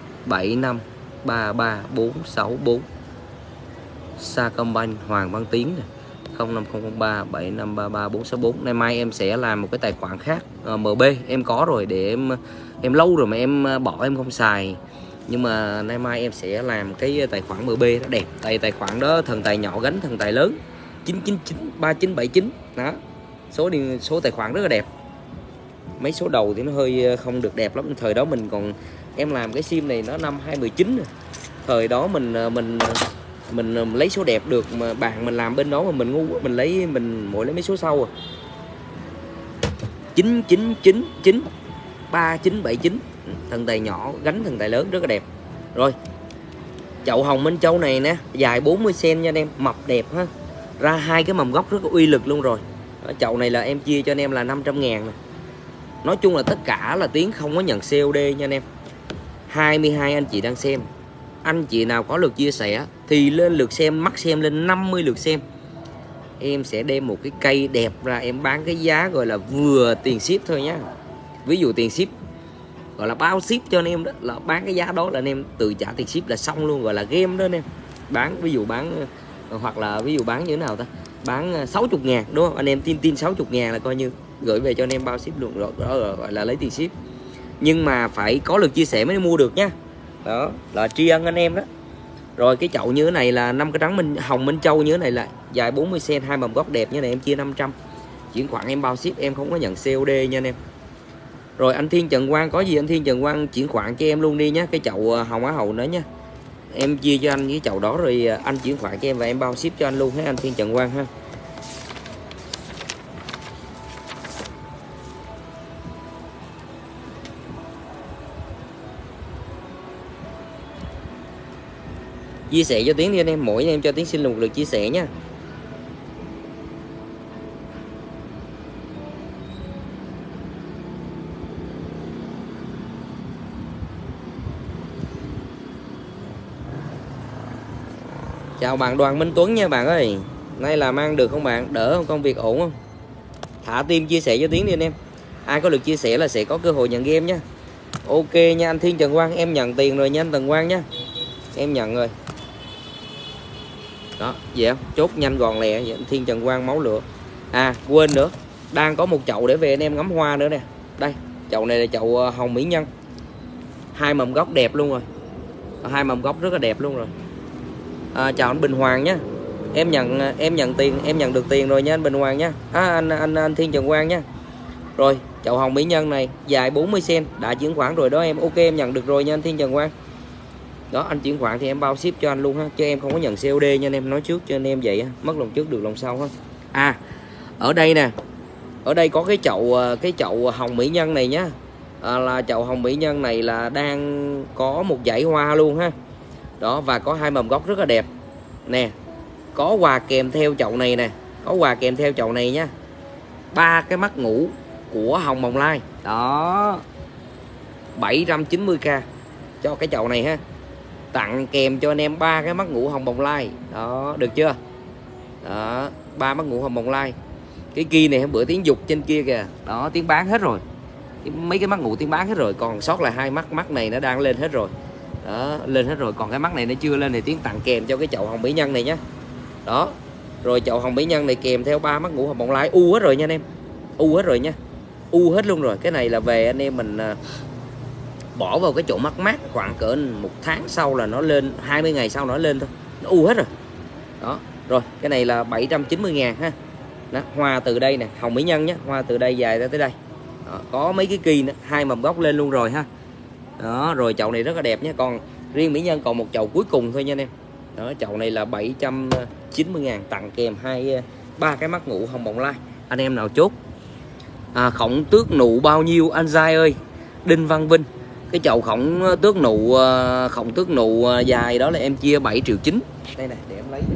Sacombank Hoàng Văn Tiến này. 050375333464. Nay mai em sẽ làm một cái tài khoản khác MB em có rồi, để em lâu rồi mà em bỏ em không xài. Nhưng mà nay mai em sẽ làm cái tài khoản MB nó đẹp. Tài khoản đó thần tài nhỏ gánh thần tài lớn 9993979 đó. Số tài khoản rất là đẹp. Mấy số đầu thì nó hơi không được đẹp lắm. Thời đó mình còn em làm cái sim này nó năm 2019 rồi. Thời đó mình lấy số đẹp được mà bạn mình làm bên đó mà mình ngu quá, mình lấy mấy số sau à. 9999 3979 thần tài nhỏ gánh thần tài lớn rất là đẹp. Rồi chậu hồng Minh Châu này nè, dài 40 cm nha anh em, mập đẹp ha, ra hai cái mầm gốc rất là uy lực luôn rồi. Chậu này là em chia cho anh em là 500.000 này. Nói chung là tất cả là Tiến không có nhận COD nha anh em. 22 anh chị đang xem, anh chị nào có lượt chia sẻ thì lên lượt xem, mắc xem lên 50 lượt xem, em sẽ đem một cái cây đẹp ra em bán cái giá gọi là vừa tiền ship thôi nhá. Ví dụ tiền ship gọi là bao ship cho anh em đó, là bán cái giá đó là anh em tự trả tiền ship là xong luôn, gọi là game đó anh em. Bán ví dụ bán hoặc là ví dụ bán như thế nào ta, bán 60.000 đúng không, anh em tin 60.000 là coi như gửi về cho anh em bao ship luôn rồi, đó gọi là lấy tiền ship. Nhưng mà phải có lượt chia sẻ mới mua được nha. Đó là tri ân anh em đó. Rồi cái chậu như thế này là 5 cái trắng hồng Minh Châu như thế này là dài 40 cm, hai mầm gốc đẹp như này em chia 500. Chuyển khoản em bao ship, em không có nhận COD nha anh em. Rồi anh Thiên Trần Quang có gì anh Thiên Trần Quang chuyển khoản cho em luôn đi nhé, cái chậu hồng á hậu nữa nha. Em chia cho anh cái chậu đó rồi anh chuyển khoản cho em và em bao ship cho anh luôn ha anh Thiên Trần Quang ha. Chia sẻ cho Tiến đi anh em, mỗi anh em cho Tiến xin một lượt chia sẻ nha. Chào bạn Đoàn Minh Tuấn nha bạn ơi. Nay làm ăn được không bạn? Đỡ không? Công việc ổn không? Thả tim chia sẻ cho Tiến đi anh em. Ai có lượt chia sẻ là sẽ có cơ hội nhận game nha. Ok nha anh Thiên Trần Quang, em nhận tiền rồi nha anh Trần Quang nha. Em nhận rồi. Đó, vậy không? Chốt nhanh gọn lẹ vậy anh Thiên Trần Quang máu lửa. Quên nữa, đang có một chậu để về anh em ngắm hoa nữa nè. Đây, chậu này là chậu hồng mỹ nhân. Hai mầm gốc đẹp luôn rồi. Hai mầm gốc rất là đẹp luôn rồi. Chào anh Bình Hoàng nhé. Em nhận tiền, em nhận được tiền rồi nha anh Bình Hoàng nha. Anh Thiên Trần Quang nha. Rồi, chậu hồng mỹ nhân này dài 40 cm, đã chuyển khoản rồi đó em. Ok em nhận được rồi nha anh Thiên Trần Quang. Đó, anh chuyển khoản thì em bao ship cho anh luôn ha, chứ em không có nhận COD nha anh em, nói trước cho anh em vậy ha. Mất lòng trước được lòng sau ha. Ở đây nè. Ở đây có cái chậu hồng mỹ nhân này nhá. Là chậu hồng mỹ nhân này là đang có một dãy hoa luôn ha. Đó, và có hai mầm gốc rất là đẹp. Nè, có quà kèm theo chậu này nè, có quà kèm theo chậu này nhá. 3 cái mắt ngủ của Hồng Bồng Lai. Đó. 790k cho cái chậu này ha. Tặng kèm cho anh em 3 cái mắt ngủ Hồng Bồng Lai. Đó, được chưa? Đó, 3 mắt ngủ Hồng Bồng Lai. Cái kia này hôm bữa Tiến dục trên kia kìa. Đó, Tiến bán hết rồi. Mấy cái mắt ngủ Tiến bán hết rồi, còn sót là hai mắt này nó đang lên hết rồi. Đó, lên hết rồi, còn cái mắt này nó chưa lên thì Tiến tặng kèm cho cái chậu hồng mỹ nhân này nhé. Đó, Rồi chậu hồng mỹ nhân này kèm theo 3 mắt ngũ hồng bồng lai u hết rồi nha anh em, u hết rồi nha, u hết luôn rồi. Cái này là về anh em mình bỏ vào cái chỗ mát mát khoảng cỡ 1 tháng sau là nó lên, 20 ngày sau nó lên thôi, nó u hết rồi đó. Rồi cái này là 790.000 ha. Đó, hoa từ đây nè, hồng mỹ nhân nhé, hoa từ đây dài ra tới đây đó, có mấy cái kỳ nữa, 2 mầm gốc lên luôn rồi ha. Đó, rồi chậu này rất là đẹp nhé. Còn riêng mỹ nhân còn một chậu cuối cùng thôi nha anh em. Đó, chậu này là 790.000 tặng kèm 3 cái mắt ngũ hồng bồng lai. Anh em nào chốt khổng tước nụ bao nhiêu anh Giai ơi? Đinh Văn Vinh. Cái chậu khổng tước nụ dài đó là em chia 7,9 triệu. Đây này, để em lấy.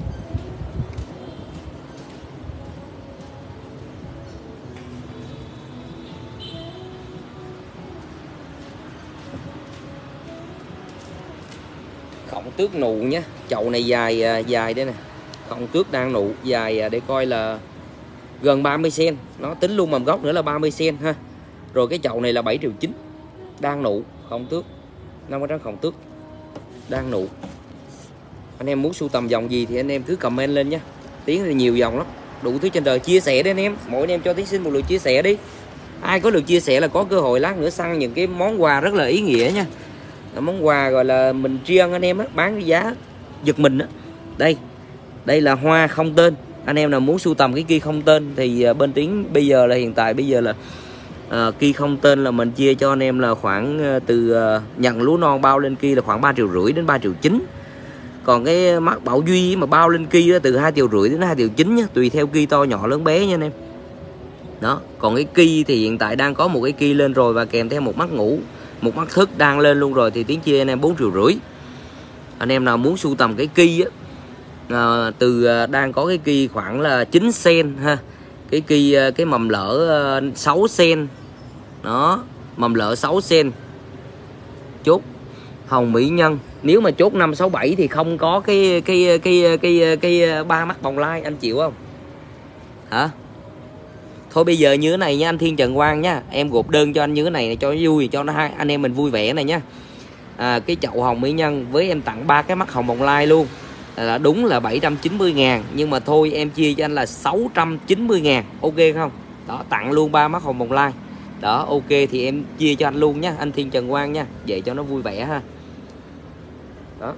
Khổng tước nụ nhé, chậu này dài dài đây nè, khổng tước đang nụ dài để coi là gần 30 cm, nó tính luôn mầm gốc nữa là 30 cm ha. Rồi cái chậu này là 7,9 triệu, đang nụ, khổng tước, 5 cái trắng khổng tước đang nụ. Anh em muốn sưu tầm dòng gì thì anh em cứ comment lên nhé, Tiến thì nhiều dòng lắm, đủ thứ trên đời. Chia sẻ đi anh em, mỗi anh em cho Tiến xin một lượt chia sẻ đi, ai có lượt chia sẻ là có cơ hội lát nữa săn những cái món quà rất là ý nghĩa nha. Món quà gọi là mình riêng anh em á, bán cái giá giật mình á. Đây là hoa không tên. Anh em nào muốn sưu tầm cái kia không tên thì bên Tiến bây giờ là hiện tại bây giờ là kia không tên là mình chia cho anh em là khoảng từ nhận lúa non bao lên kia là khoảng 3,5 triệu đến 3,9 triệu. Còn cái mắt Bảo Duy mà bao lên kia từ 2,5 triệu đến 2,9 triệu nhá, tùy theo kia to nhỏ lớn bé nha anh em. Đó, còn cái kia thì hiện tại đang có một cái kia lên rồi và kèm theo một mắt ngũ, một mắt thức đang lên luôn rồi thì Tiến chia anh em 4,5 triệu. Anh em nào muốn sưu tầm cái kia á, đang có cái kia khoảng là 9 cm ha, cái kia cái mầm lỡ 6 cm đó, mầm lỡ 6 cm. Chốt hồng mỹ nhân, nếu mà chốt 5, 6, 7 thì không có cái 3 mắt bồng lai, anh chịu không hả? Thôi bây giờ như thế này nha anh Thiên Trần Quang nhá, em gộp đơn cho anh như thế này cho nó vui, cho nó hai anh em mình vui vẻ này nhá. Cái chậu hồng mỹ nhân với em tặng 3 cái mắt hồng bồng lai luôn là đúng là 790.000, nhưng mà thôi em chia cho anh là 690.000, ok không? Đó, tặng luôn 3 mắt hồng bồng lai. Đó, ok thì em chia cho anh luôn nhá, anh Thiên Trần Quang nha, vậy cho nó vui vẻ ha. Đó.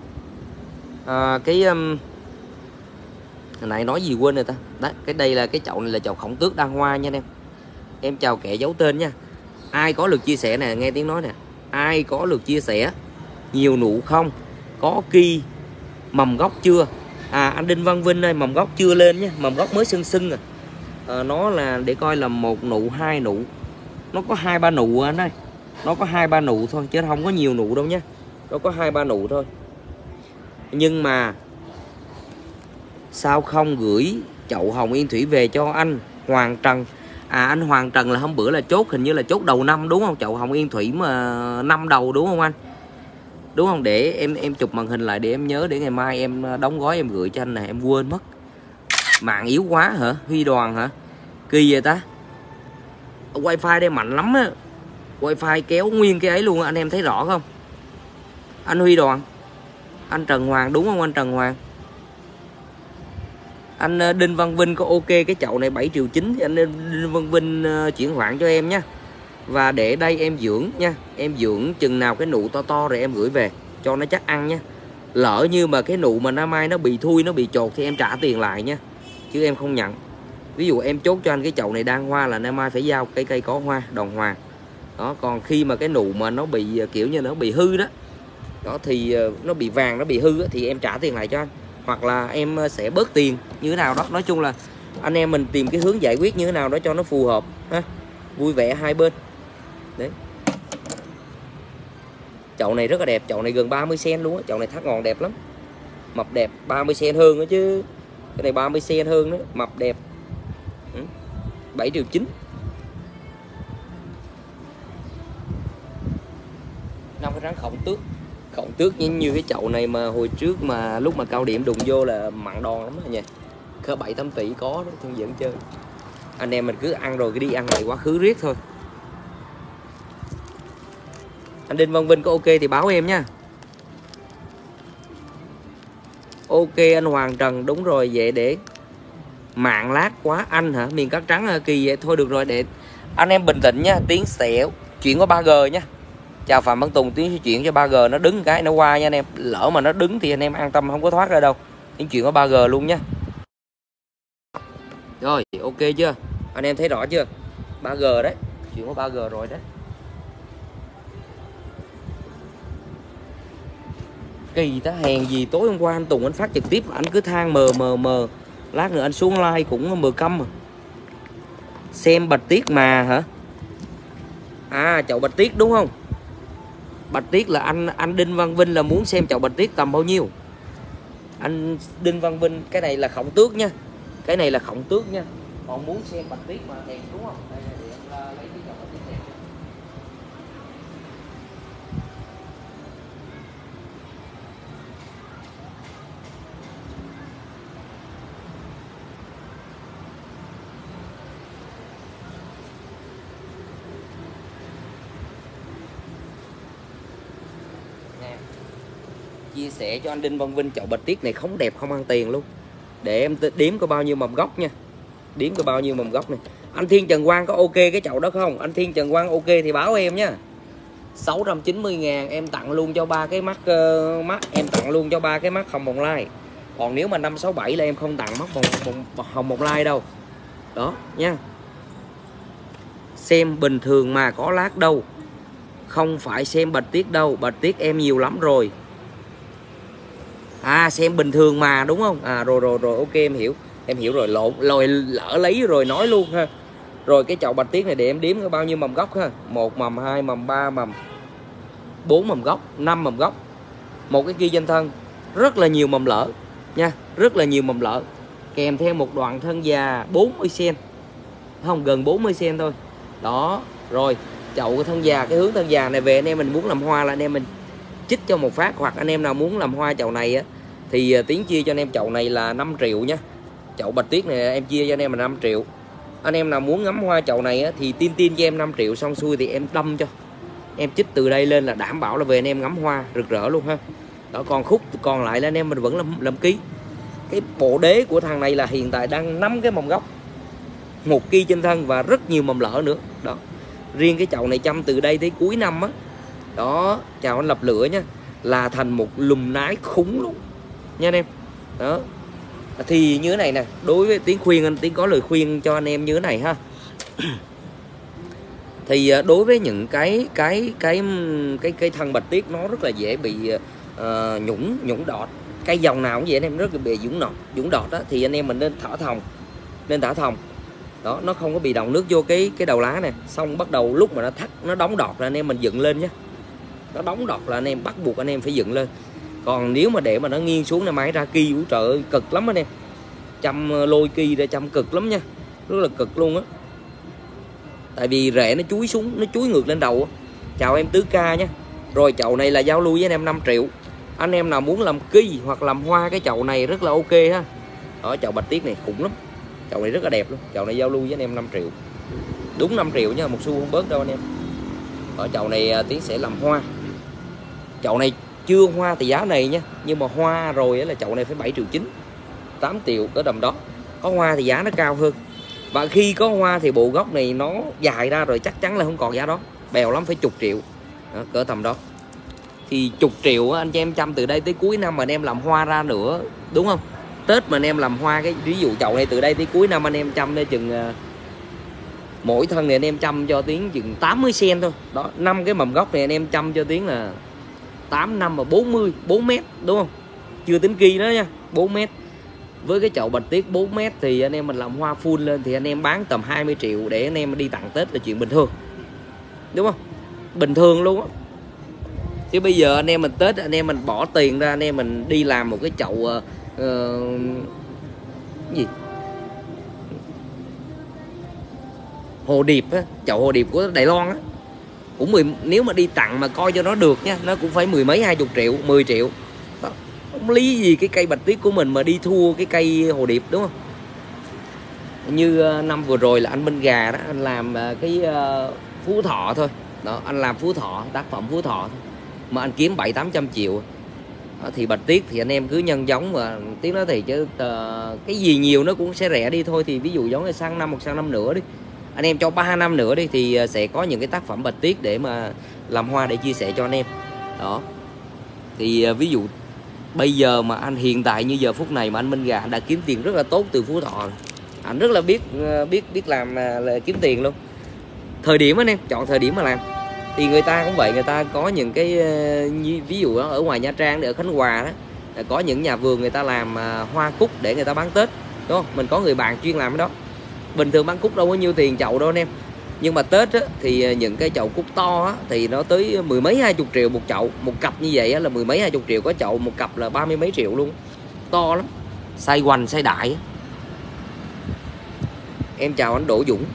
Hồi nãy nói gì quên rồi ta. Đấy, cái đây là cái chậu này là chậu khổng tước đăng hoa nha anh em. Em chào kẻ giấu tên nha. Ai có lượt chia sẻ nè, nghe tiếng nói nè. Ai có lượt chia sẻ, nhiều nụ không, có kỳ mầm gốc chưa? Anh Đinh Văn Vinh ơi, mầm gốc chưa lên nhé, mầm gốc mới sưng sưng nó là để coi là 1 nụ 2 nụ, nó có 2-3 nụ anh ơi, nó có 2-3 nụ thôi chứ không có nhiều nụ đâu nhé, nó có 2-3 nụ thôi. Nhưng mà sao không gửi chậu hồng Yên Thủy về cho anh Hoàng Trần? Anh Hoàng Trần là hôm bữa là chốt, hình như là chốt đầu năm đúng không? Chậu hồng Yên Thủy mà năm đầu đúng không anh? Đúng không? Để em chụp màn hình lại để em nhớ, để ngày mai em đóng gói em gửi cho anh này, em quên mất. Mạng yếu quá hả? Huy Đoàn hả? Kỳ vậy ta? Wifi đây mạnh lắm á. Wifi kéo nguyên cái ấy luôn, anh em thấy rõ không? Anh Huy Đoàn, anh Trần Hoàng đúng không anh Trần Hoàng? Anh Đinh Văn Vinh có ok cái chậu này 7,9 triệu thì anh Đinh Văn Vinh chuyển khoản cho em nhé. Và để đây em dưỡng nha, em dưỡng chừng nào cái nụ to to rồi em gửi về cho nó chắc ăn nha. Lỡ như mà cái nụ mà năm mai nó bị thui, nó bị chột thì em trả tiền lại nha, chứ em không nhận. Ví dụ em chốt cho anh cái chậu này đang hoa là năm mai phải giao cái cây có hoa đòn hoàng đó. Còn khi mà cái nụ mà nó bị kiểu như nó bị hư đó, đó thì nó bị vàng, nó bị hư đó, thì em trả tiền lại cho anh, hoặc là em sẽ bớt tiền như thế nào đó. Nói chung là anh em mình tìm cái hướng giải quyết như thế nào đó cho nó phù hợp ha, vui vẻ hai bên. Đấy, chậu này rất là đẹp, chậu này gần 30 cm luôn á, chậu này thắt ngọn đẹp lắm, mập đẹp, 30 cm hơn nữa chứ, cái này 30 cm hơn đó, mập đẹp. 7,9 triệu. 5 cái rắn khổng tước như cái chậu này mà hồi trước mà lúc mà cao điểm đụng vô là mặn đòn lắm nha, cỡ 7-8 tỷ có đó, không dẫn chơi. Anh em mình cứ ăn rồi cái đi ăn lại quá khứ riết thôi. Anh Đinh Văn Vinh có ok thì báo em nha. Ok anh Hoàng Trần đúng rồi, vậy để Mạng lát quá anh hả? Miền cát trắng kỳ vậy. Thôi được rồi, để anh em bình tĩnh nha. Tiến sẽ chuyển qua 3G nha. Chào Phạm Văn Tùng, Tiến sẽ chuyển cho 3G, nó đứng cái nó qua nha anh em. Lỡ mà nó đứng thì anh em an tâm không có thoát ra đâu. Tiến chuyển qua 3G luôn nha. Rồi, ok chưa? Anh em thấy rõ chưa? 3G đấy. Chuyển qua 3G rồi đấy. Kỳ ta, hèn gì tối hôm qua anh Tùng anh phát trực tiếp anh cứ than mờ. Lát nữa anh xuống like cũng mờ câm mà. Xem bạch tuyết mà hả? À, chậu bạch tuyết đúng không? Bạch tuyết là anh Đinh Văn Vinh là muốn xem chậu bạch tuyết tầm bao nhiêu? Anh Đinh Văn Vinh, cái này là khổng tước nha. Cái này là khổng tước nha. Còn muốn xem bạch tuyết mà hèn đúng không? Đây là để em lấy cái chậu bạch tuyết này. Chia sẻ cho anh Đinh Văn Vinh, chậu bạch tuyết này không đẹp không ăn tiền luôn. Để em đếm có bao nhiêu mầm gốc nha. Đếm có bao nhiêu mầm gốc này. Anh Thiên Trần Quang có ok cái chậu đó không? Anh Thiên Trần Quang ok thì báo em nha. 690.000 em tặng luôn cho 3 cái mắt em tặng luôn cho 3 cái mắt hồng bồng lai. Còn nếu mà 567 là em không tặng mắt hồng bồng lai đâu. Đó nha. Xem bình thường mà có lát đâu. Không phải xem bạch tuyết đâu, bạch tuyết em nhiều lắm rồi. À, xem bình thường mà đúng không? À rồi ok, em hiểu. Em hiểu rồi, lỡ lấy rồi nói luôn ha. Rồi cái chậu bạch tuyết này để em đếm có bao nhiêu mầm gốc ha. 1 mầm, 2 mầm, 3 mầm, 4 mầm gốc, 5 mầm gốc. Một cái kia danh thân rất là nhiều mầm lỡ nha, rất là nhiều mầm lỡ. Kèm theo một đoạn thân già 40 cm. Không, gần 40 cm thôi. Đó, rồi chậu cái thân già, cái hướng thân già này về anh em mình muốn làm hoa là anh em mình chích cho một phát, hoặc anh em nào muốn làm hoa chậu này á thì Tiến chia cho anh em chậu này là 5 triệu nha. Chậu bạch tuyết này em chia cho anh em là 5 triệu. Anh em nào muốn ngắm hoa chậu này á thì tin cho em 5 triệu, xong xuôi thì em đâm cho. Em chích từ đây lên là đảm bảo là về anh em ngắm hoa rực rỡ luôn ha. Đó, còn khúc còn lại là anh em mình vẫn làm ký. Cái bộ đế của thằng này là hiện tại đang 5 cái mầm gốc, 1 kỳ trên thân và rất nhiều mầm lỡ nữa. Đó. Riêng cái chậu này chăm từ đây tới cuối năm á. Đó, chào anh Lập Lửa nha, là thành một lùm nái khủng luôn nha anh em. Đó. Thì như thế này nè, đối với Tiến khuyên anh, Tiến có lời khuyên cho anh em như thế này ha. Thì đối với những cái thân bạch tuyết nó rất là dễ bị nhũng đọt. Cây dòng nào cũng vậy anh em, rất là bị nhũng đọt đó, thì anh em mình nên thả thòng. Đó, nó không có bị đọng nước vô cái đầu lá nè. Xong bắt đầu lúc mà nó thắt, nó đóng đọt là anh em mình dựng lên nhé. Nó đóng đọt là anh em bắt buộc anh em phải dựng lên. Còn nếu mà để mà nó nghiêng xuống là máy ra kỳ, trời ơi cực lắm anh em. Chăm lôi kỳ ra chăm cực lắm nha, rất là cực luôn á. Tại vì rễ nó chúi xuống, nó chúi ngược lên đầu á. Chào em Tứ Ca nhé. Rồi chậu này là giao lưu với anh em 5 triệu. Anh em nào muốn làm kỳ hoặc làm hoa cái chậu này rất là ok ha. Đó, chậu bạch tuyết này khủng lắm. Chậu này rất là đẹp luôn. Chậu này giao lưu với anh em 5 triệu. Đúng 5 triệu nha, một xu không bớt đâu anh em. Ở chậu này Tiến sẽ làm hoa. Chậu này chưa hoa thì giá này nha, nhưng mà hoa rồi là chậu này phải 7,9 triệu, 8 triệu cỡ tầm đó. Có hoa thì giá nó cao hơn. Và khi có hoa thì bộ gốc này nó dài ra rồi chắc chắn là không còn giá đó. Bèo lắm phải 10 triệu. Đó, cỡ tầm đó. Thì 10 triệu anh chị em chăm từ đây tới cuối năm mà anh em làm hoa ra nữa, đúng không? Tết mà anh em làm hoa, cái ví dụ chậu này từ đây tới cuối năm anh em chăm để chừng mỗi thân này anh em chăm cho Tiến chừng 80 cm thôi. Đó, 5 cái mầm gốc này anh em chăm cho Tiến là 8 năm mà 4 mét, đúng không? Chưa tính kỳ đó nha, 4 mét. Với cái chậu bạch tuyết 4 mét thì anh em mình làm hoa full lên thì anh em bán tầm 20 triệu để anh em đi tặng Tết là chuyện bình thường. Đúng không? Bình thường luôn á. Chứ bây giờ anh em mình Tết anh em mình bỏ tiền ra, anh em mình đi làm một cái chậu gì? Hồ điệp á, chậu hồ điệp của Đài Loan á. Cũng nếu mà đi tặng mà coi cho nó được nha, nó cũng phải 10 mấy 20 triệu, 10 triệu. Đó. Không lý gì cái cây bạch tuyết của mình mà đi thua cái cây hồ điệp, đúng không? Như năm vừa rồi là anh Minh Gà đó, anh làm cái Phú Thọ thôi. Đó, anh làm Phú Thọ, tác phẩm Phú Thọ thôi. Mà anh kiếm 700-800 triệu. Thì bạch tuyết thì anh em cứ nhân giống, và Tiến nói thì chứ cái gì nhiều nó cũng sẽ rẻ đi thôi. Thì ví dụ giống như sang năm, một sang năm nữa đi, anh em cho 3 năm nữa đi, thì sẽ có những cái tác phẩm bạch tuyết để mà làm hoa để chia sẻ cho anh em. Đó thì ví dụ bây giờ mà anh hiện tại như giờ phút này mà anh Minh Gà đã kiếm tiền rất là tốt từ Phú Thọ, anh rất là biết làm là kiếm tiền luôn. Thời điểm anh em chọn thời điểm mà làm. Thì người ta cũng vậy, người ta có những cái ví dụ đó, ở ngoài Nha Trang, ở Khánh Hòa đó, có những nhà vườn người ta làm hoa cúc để người ta bán Tết, đúng không? Mình có người bạn chuyên làm cái đó. Bình thường bán cúc đâu có nhiêu tiền chậu đâu anh em, nhưng mà Tết á, thì những cái chậu cúc to á, thì nó tới mười mấy 20 triệu một chậu. Một cặp như vậy á, là mười mấy 20 triệu, có chậu một cặp là 30 mấy triệu luôn, to lắm, size hoành size đại. Em chào anh Đỗ Dũng.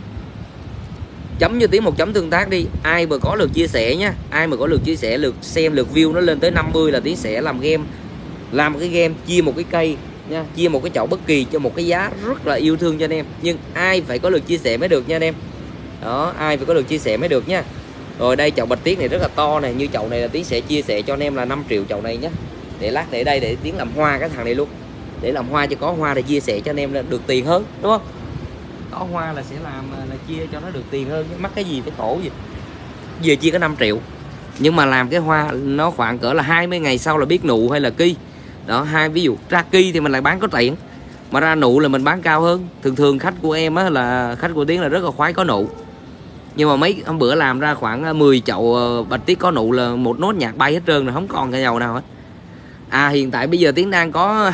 Chấm cho Tiến một chấm tương tác đi. Ai mà có lượt chia sẻ nha, ai mà có lượt chia sẻ, lượt xem, lượt view nó lên tới 50 là Tiến sẽ làm game, làm một cái game chia một cái cây nha, chia một cái chậu bất kỳ cho một cái giá rất là yêu thương cho anh em. Nhưng ai phải có lượt chia sẻ mới được nha anh em. Đó, ai phải có lượt chia sẻ mới được nha. Rồi đây chậu bạch tuyết này rất là to này, như chậu này là Tiến sẽ chia sẻ cho anh em là 5 triệu chậu này nhé. Để lát để đây để Tiến làm hoa cái thằng này luôn, để làm hoa cho có hoa để chia sẻ cho anh em là được tiền hơn, đúng không? Có hoa là sẽ làm là chia cho nó được tiền hơn, mắc cái gì phải khổ gì. Giờ chia có 5 triệu, nhưng mà làm cái hoa nó khoảng cỡ là 20 ngày sau là biết nụ hay là ki. Đó, ví dụ ra ki thì mình lại bán có tiền, mà ra nụ là mình bán cao hơn. Thường khách của em á, là khách của Tiến là rất là khoái có nụ. Nhưng mà mấy hôm bữa làm ra khoảng 10 chậu bạch tuyết có nụ là một nốt nhạc bay hết trơn rồi, không còn cái dầu nào hết. Hiện tại bây giờ Tiến đang có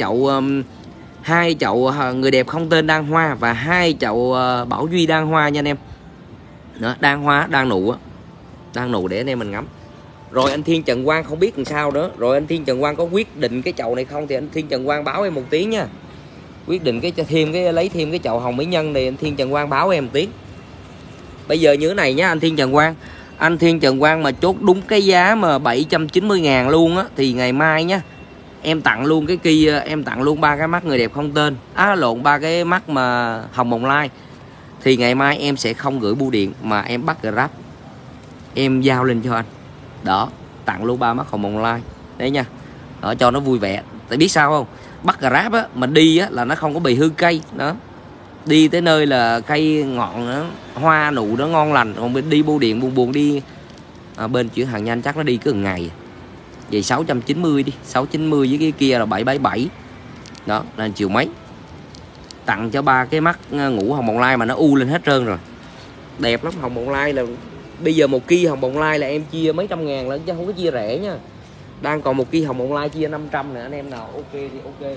hai chậu người đẹp không tên đang hoa, và 2 chậu Bảo Duy đang hoa nha anh em. Đó, đang hoa đang nụ á, đang nụ để anh em mình ngắm. Rồi anh Thiên Trần Quang không biết làm sao nữa. Rồi anh Thiên Trần Quang có quyết định cái chậu này không thì anh Thiên Trần Quang báo em một tiếng nha. Quyết định lấy thêm cái chậu hồng mỹ nhân thì anh Thiên Trần Quang báo em một tiếng. Bây giờ như thế này nhá anh Thiên Trần Quang. Anh Thiên Trần Quang mà chốt đúng cái giá mà 790.000 luôn á, thì ngày mai nhá em tặng luôn cái kia, em tặng luôn 3 cái mắt người đẹp không tên, 3 cái mắt mà hồng bồng lai. Thì ngày mai em sẽ không gửi bưu điện mà em bắt Grab, em giao lên cho anh. Đó, tặng luôn 3 mắt hồng bồng lai đấy nha. Đó, cho nó vui vẻ. Tại biết sao không, bắt Grab á mà đi á là nó không có bị hư cây. Đó, đi tới nơi là cây ngọn đó, hoa nụ nó ngon lành. Còn đi bưu điện buồn đi bên chuyển hàng nhanh chắc nó đi cứ một ngày. Vậy 690 đi, 690 với cái kia là 777. Đó là triệu mấy. Tặng cho 3 cái mắt ngủ hồng bồng lai mà nó u lên hết trơn rồi. Đẹp lắm. Hồng bồng lai là bây giờ 1 kg hồng bồng lai là em chia mấy trăm ngàn lận chứ không có chia rẻ nha. Đang còn 1 kg hồng bồng lai chia 500 nè, anh em nào ok thì ok nè.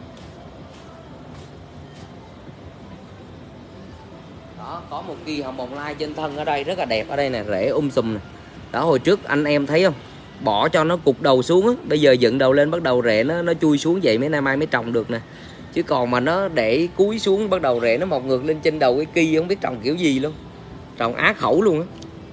Đó, có 1 kg hồng bồng lai trên thân ở đây rất là đẹp, ở đây nè, rễ sùm nè. Đó, hồi trước anh em thấy không, bỏ cho nó cục đầu xuống á, bây giờ dựng đầu lên bắt đầu rễ nó chui xuống vậy, mấy nay mai mới trồng được nè. Chứ còn mà nó để cúi xuống bắt đầu rễ nó mọc ngược lên trên đầu cái kia, không biết trồng kiểu gì luôn, trồng á khẩu luôn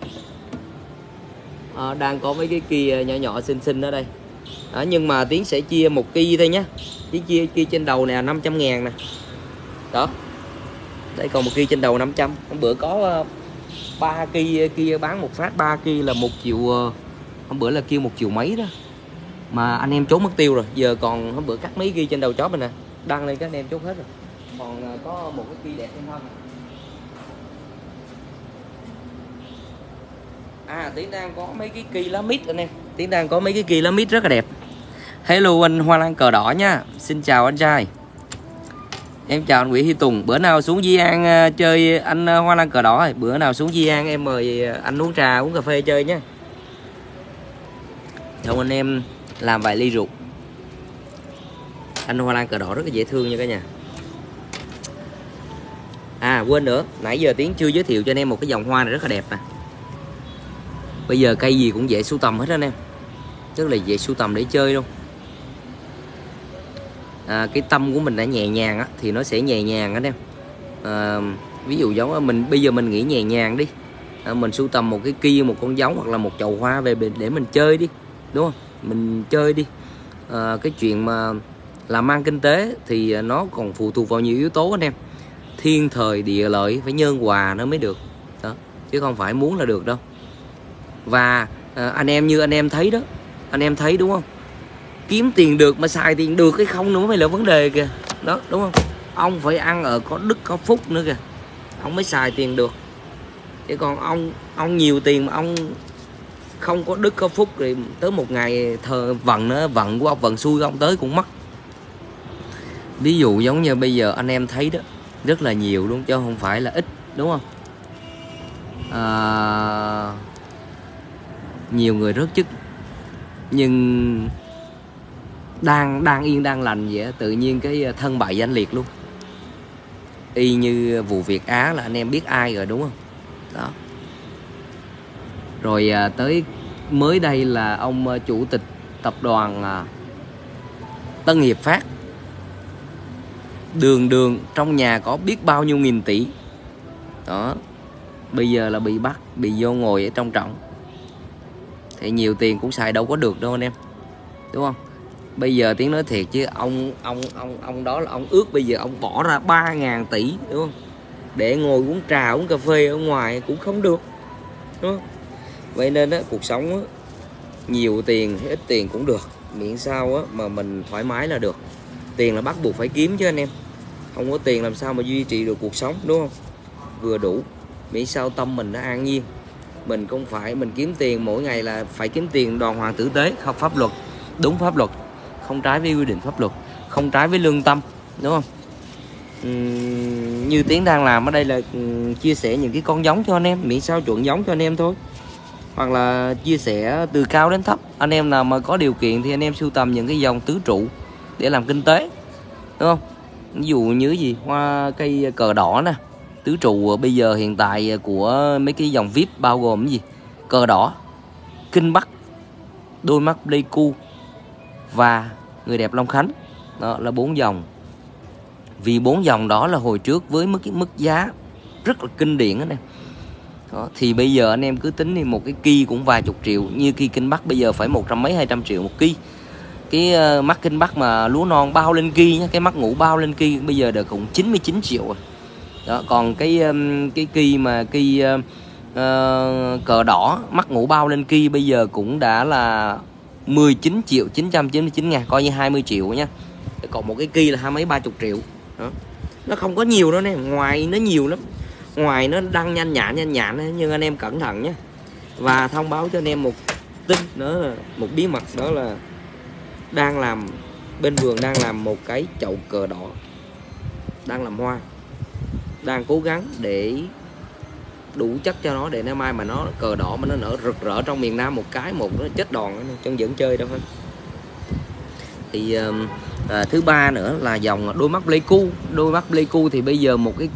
á. Đang có mấy cái kia nhỏ nhỏ xinh xinh ở đây. Đó, nhưng mà Tiến sẽ chia 1 kg thôi nhé. Tiến chia trên đầu nè 500.000 nè. Đó, đây còn 1 kg trên đầu 500. Hôm bữa có 3 kg kia bán một phát 3 kg là 1 triệu. Hôm bữa là kêu 1 triệu mấy đó, mà anh em trốn mất tiêu rồi. Giờ còn hôm bữa cắt mấy ghi trên đầu chó mình nè, đăng lên các anh em chốt hết rồi. Còn có một cái kia đẹp thêm hơn. Tiến đang có mấy cái kỳ lá mít anh em. Tiến đang có mấy cái kỳ lá mít rất là đẹp. Hello anh Hoa Lan cờ đỏ nha. Xin chào anh trai. Em chào anh Nguyễn Huy Tùng. Bữa nào xuống Di An chơi anh Hoa Lan cờ đỏ. Bữa nào xuống Di An em mời anh uống trà uống cà phê chơi nhé. Xong anh em làm vài ly rượu. Anh Hoa Lan cờ đỏ rất là dễ thương nha cả nhà. Quên nữa, nãy giờ Tiến chưa giới thiệu cho anh em một cái dòng hoa này rất là đẹp nè. Bây giờ cây gì cũng dễ sưu tầm hết anh em, rất là dễ sưu tầm để chơi luôn. Cái tâm của mình đã nhẹ nhàng á, thì nó sẽ nhẹ nhàng anh em. Ví dụ giống mình bây giờ mình nghĩ nhẹ nhàng đi, mình sưu tầm một cái kia, một con giống hoặc là một chậu hoa về để mình chơi đi, đúng không? Mình chơi đi. Cái chuyện mà làm ăn kinh tế thì nó còn phụ thuộc vào nhiều yếu tố anh em. Thiên thời địa lợi phải nhân hòa nó mới được đó, chứ không phải muốn là được đâu. Và anh em như anh em thấy đó, anh em thấy đúng không, kiếm tiền được mà xài tiền được hay không nữa mới là vấn đề kìa. Đó, đúng không? Ông phải ăn ở có đức có phúc nữa kìa, ông mới xài tiền được. Chứ còn ông nhiều tiền mà ông không có đức có phúc thì tới một ngày vận của ông, vận xui của ông tới cũng mất. Ví dụ giống như bây giờ anh em thấy đó, rất là nhiều luôn chứ không phải là ít, đúng không? Nhiều người rớt chức nhưng đang yên đang lành vậy, tự nhiên cái thân bại danh liệt luôn. Y như vụ Việt Á là anh em biết ai rồi, đúng không? Đó. Rồi tới mới đây là ông chủ tịch tập đoàn Tân Hiệp Phát, đường trong nhà có biết bao nhiêu nghìn tỷ. Đó, bây giờ là bị bắt, bị vô ngồi ở trong trọng. Thì nhiều tiền cũng xài đâu có được đâu anh em, đúng không? Bây giờ tiếng nói thiệt chứ ông đó là ông ước bây giờ ông bỏ ra 3.000 tỷ, đúng không? Để ngồi uống trà uống cà phê ở ngoài cũng không được, đúng không? Vậy nên đó, cuộc sống đó, nhiều tiền hay ít tiền cũng được, miễn sao á mà mình thoải mái là được. Tiền là bắt buộc phải kiếm chứ anh em, không có tiền làm sao mà duy trì được cuộc sống, đúng không? Vừa đủ, miễn sao tâm mình nó an nhiên. Mình không phải mình kiếm tiền mỗi ngày là phải kiếm tiền đàng hoàng tử tế, không pháp luật, đúng pháp luật, không trái với quy định pháp luật, không trái với lương tâm, đúng không? Như Tiến đang làm ở đây là chia sẻ những cái con giống cho anh em, miễn sao chuộng giống cho anh em thôi, hoặc là chia sẻ từ cao đến thấp. Anh em nào mà có điều kiện thì anh em sưu tầm những cái dòng tứ trụ để làm kinh tế, đúng không? Ví dụ như gì hoa cây cờ đỏ nè, tứ trụ bây giờ hiện tại của mấy cái dòng VIP bao gồm cái gì? Cờ đỏ, Kinh Bắc, đôi mắt Pleiku và người đẹp Long Khánh. Đó là 4 dòng. Vì 4 dòng đó là hồi trước với mức giá rất là kinh điển đó nè. Đó, thì bây giờ anh em cứ tính đi, một cái ki cũng vài chục triệu. Như ki Kinh Bắc bây giờ phải 100 mấy 200 triệu một ki. Cái mắt Kinh Bắc mà lúa non bao lên ki nhá, cái mắt ngủ bao lên ki bây giờ được cũng 99 triệu rồi. Đó, còn cái ki mà ki cờ đỏ mắt ngủ bao lên ki bây giờ cũng đã là 19 triệu 999 ngàn, coi như 20 triệu nha. Còn một cái ki là 20 30 triệu. Đó, nó không có nhiều đâu nè, ngoài nó nhiều lắm, ngoài nó đăng nhanh nhản nhưng anh em cẩn thận nhé. Và thông báo cho anh em một tin nữa, là một bí mật, đó là bên vườn đang làm một cái chậu cờ đỏ, đang làm hoa, đang cố gắng để đủ chất cho nó, để nay mai mà nó cờ đỏ mà nó nở rực rỡ trong miền Nam một nó chết đòn, chân vẫn chơi đâu hết. Thì thứ ba nữa là dòng đôi mắt Pleiku. Đôi mắt Pleiku thì bây giờ một cái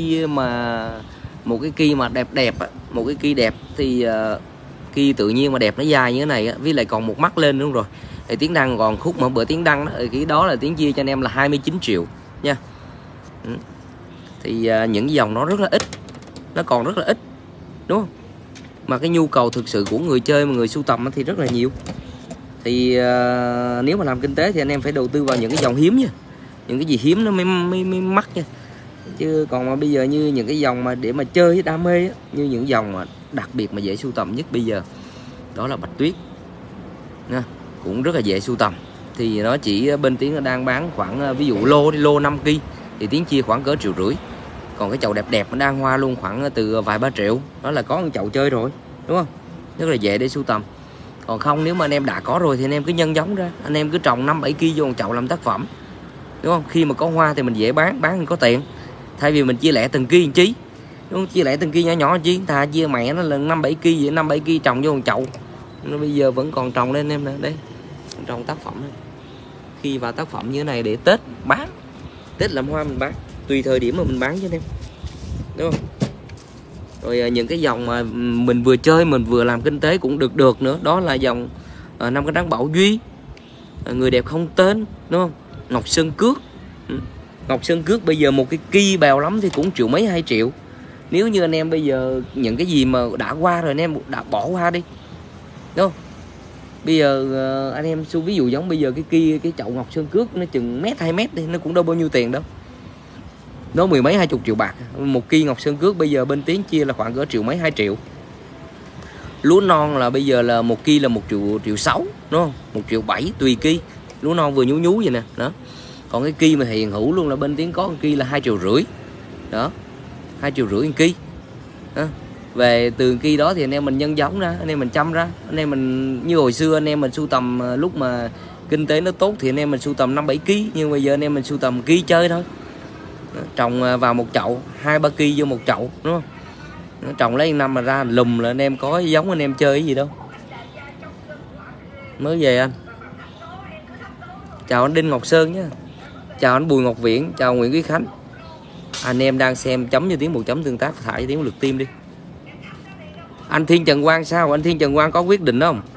ki mà đẹp một cái ki đẹp thì ki tự nhiên mà đẹp nó dài như thế này với lại còn một mắt lên, đúng rồi. Thì Tiến đăng còn khúc mà bữa Tiến đăng đó, cái đó là Tiến chia cho anh em là 29 triệu nha. Thì những cái dòng nó rất là ít, nó còn rất là ít, đúng không? Mà cái nhu cầu thực sự của người chơi mà người sưu tầm thì rất là nhiều. Thì nếu mà làm kinh tế thì anh em phải đầu tư vào những cái dòng hiếm nha, những cái gì hiếm nó mới mắc nha. Chứ còn mà bây giờ như những cái dòng mà để mà chơi đam mê á, như những dòng mà đặc biệt mà dễ sưu tầm nhất bây giờ đó là Bạch Tuyết nha, cũng rất là dễ sưu tầm. Thì nó chỉ bên Tiến đang bán khoảng ví dụ lô 5 kg thì Tiến chia khoảng cỡ 1,5 triệu. Còn cái chậu đẹp nó đang hoa luôn khoảng từ vài 3 triệu, đó là có một chậu chơi rồi, đúng không? Rất là dễ để sưu tầm. Còn không, nếu mà anh em đã có rồi thì anh em cứ nhân giống ra, anh em cứ trồng 5-7 kg vô một chậu làm tác phẩm, đúng không? Khi mà có hoa thì mình dễ bán có tiền, thay vì mình chia lẻ từng kg chi, đúng không? Chia lẻ từng kg nhỏ chi, thà chia mẹ nó là 5-7 kg vậy, 5-7 kg trồng vô một chậu. Nó bây giờ vẫn còn trồng lên em nè, đây trồng tác phẩm này. Khi vào tác phẩm như thế này để Tết bán, Tết làm hoa mình bán, tùy thời điểm mà mình bán cho anh em, đúng không? Rồi những cái dòng mà mình vừa chơi mình vừa làm kinh tế cũng được nữa, đó là dòng 5 cánh trắng Bảo Duy, người đẹp không tên, đúng không? Ngọc Sơn Cước. Ngọc Sơn Cước bây giờ một cái ki bèo lắm thì cũng 1 triệu mấy 2 triệu. Nếu như anh em bây giờ những cái gì mà đã qua rồi anh em đã bỏ qua đi, đúng không? Bây giờ anh em ví dụ giống bây giờ cái chậu Ngọc Sơn Cước nó chừng 1-2 mét đi, nó cũng đâu bao nhiêu tiền đâu, nó 10 mấy 20 triệu bạc. Một ki Ngọc Sơn Cước bây giờ bên Tiến chia là khoảng cỡ 1 triệu mấy 2 triệu. Lúa non là bây giờ là một ki là 1,6 triệu, đúng không? 1,7 triệu tùy ki, lúa non vừa nhú nhú vậy nè. Đó. Còn cái ki mà hiện hữu luôn là bên Tiến có ki là 2,5 triệu. Đó, 2,5 triệu một ki. Đó. Về từ ki đó thì anh em mình nhân giống ra, anh em mình chăm ra, anh em mình như hồi xưa anh em mình sưu tầm lúc mà kinh tế nó tốt thì anh em mình sưu tầm 5-7 kg, nhưng bây giờ anh em mình sưu tầm ki chơi thôi. Đó. Trồng vào một chậu 2-3 kg vô một chậu, đúng không? Đó. Trồng lấy 1 năm mà ra lùm là anh em có giống anh em chơi cái gì đâu. Mới về anh. Chào anh Đinh Ngọc Sơn nhé. Chào anh Bùi Ngọc Viễn, chào Nguyễn Quý Khánh. Anh em đang xem chấm cho Tiến một chấm tương tác, thả cho Tiến một lượt tim đi. Anh Thiên Trần Quang sao? Anh Thiên Trần Quang có quyết định không?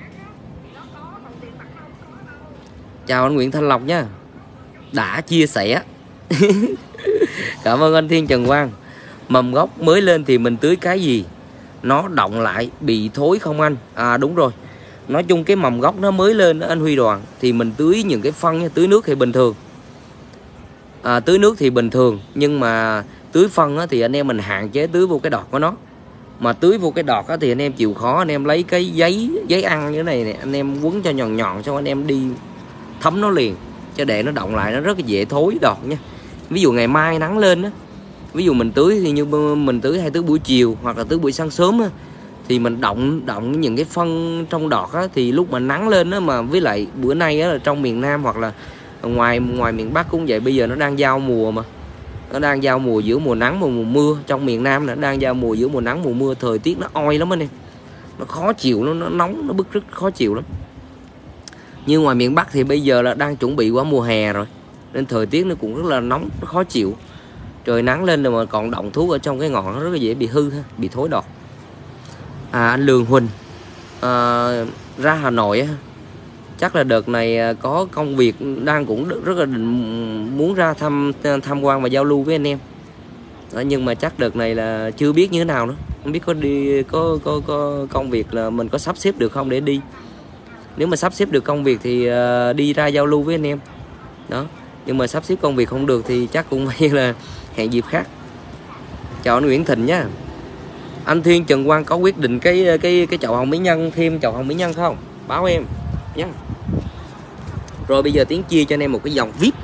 Chào anh Nguyễn Thanh Lộc nha. Đã chia sẻ. Cảm ơn anh Thiên Trần Quang. Mầm gốc mới lên thì mình tưới cái gì? Nó động lại bị thối không anh? À đúng rồi. Nói chung cái mầm gốc nó mới lên đó, anh Huy Đoàn, thì mình tưới những cái phân, tưới nước thì bình thường. Tưới nước thì bình thường, nhưng mà tưới phân thì anh em mình hạn chế tưới vô cái đọt của nó. Mà tưới vô cái đọt thì anh em chịu khó, anh em lấy cái giấy ăn như thế này nè, anh em quấn cho nhọn nhọn xong anh em đi thấm nó liền, cho để nó động lại, nó rất là dễ thối đọt nha. Ví dụ ngày mai nắng lên á, ví dụ mình tưới thì như mình tưới hay tưới buổi chiều hoặc là tưới buổi sáng sớm á, thì mình động những cái phân trong đọt á, thì lúc mà nắng lên á, mà với lại bữa nay á, là trong miền Nam hoặc là ngoài miền Bắc cũng vậy, bây giờ nó đang giao mùa mà. Nó đang giao mùa giữa mùa nắng và mùa mưa. Trong miền Nam nó đang giao mùa giữa mùa nắng mùa mưa, thời tiết nó oi lắm anh em. Nó khó chịu, nó nóng, nó bức rứt, khó chịu lắm. Nhưng ngoài miền Bắc thì bây giờ là đang chuẩn bị qua mùa hè rồi, nên thời tiết nó cũng rất là nóng, nó khó chịu. Trời nắng lên rồi mà còn động thuốc ở trong cái ngọn nó rất là dễ bị hư, bị thối đọt. Anh Lường Huỳnh ra Hà Nội á, chắc là đợt này có công việc, đang cũng rất là muốn ra tham quan và giao lưu với anh em. Đó, nhưng mà chắc đợt này là chưa biết như thế nào nữa, không biết có đi có công việc là mình có sắp xếp được không để đi. Nếu mà sắp xếp được công việc thì đi ra giao lưu với anh em. Đó, nhưng mà sắp xếp công việc không được thì chắc cũng phải là hẹn dịp khác. Chào anh Nguyễn Thịnh nhá. Anh Thiên Trần Quang có quyết định cái chậu hồng mỹ nhân, thêm chậu hồng mỹ nhân không? Báo em nhé. Rồi bây giờ Tiến chia cho anh em một cái dòng VIP.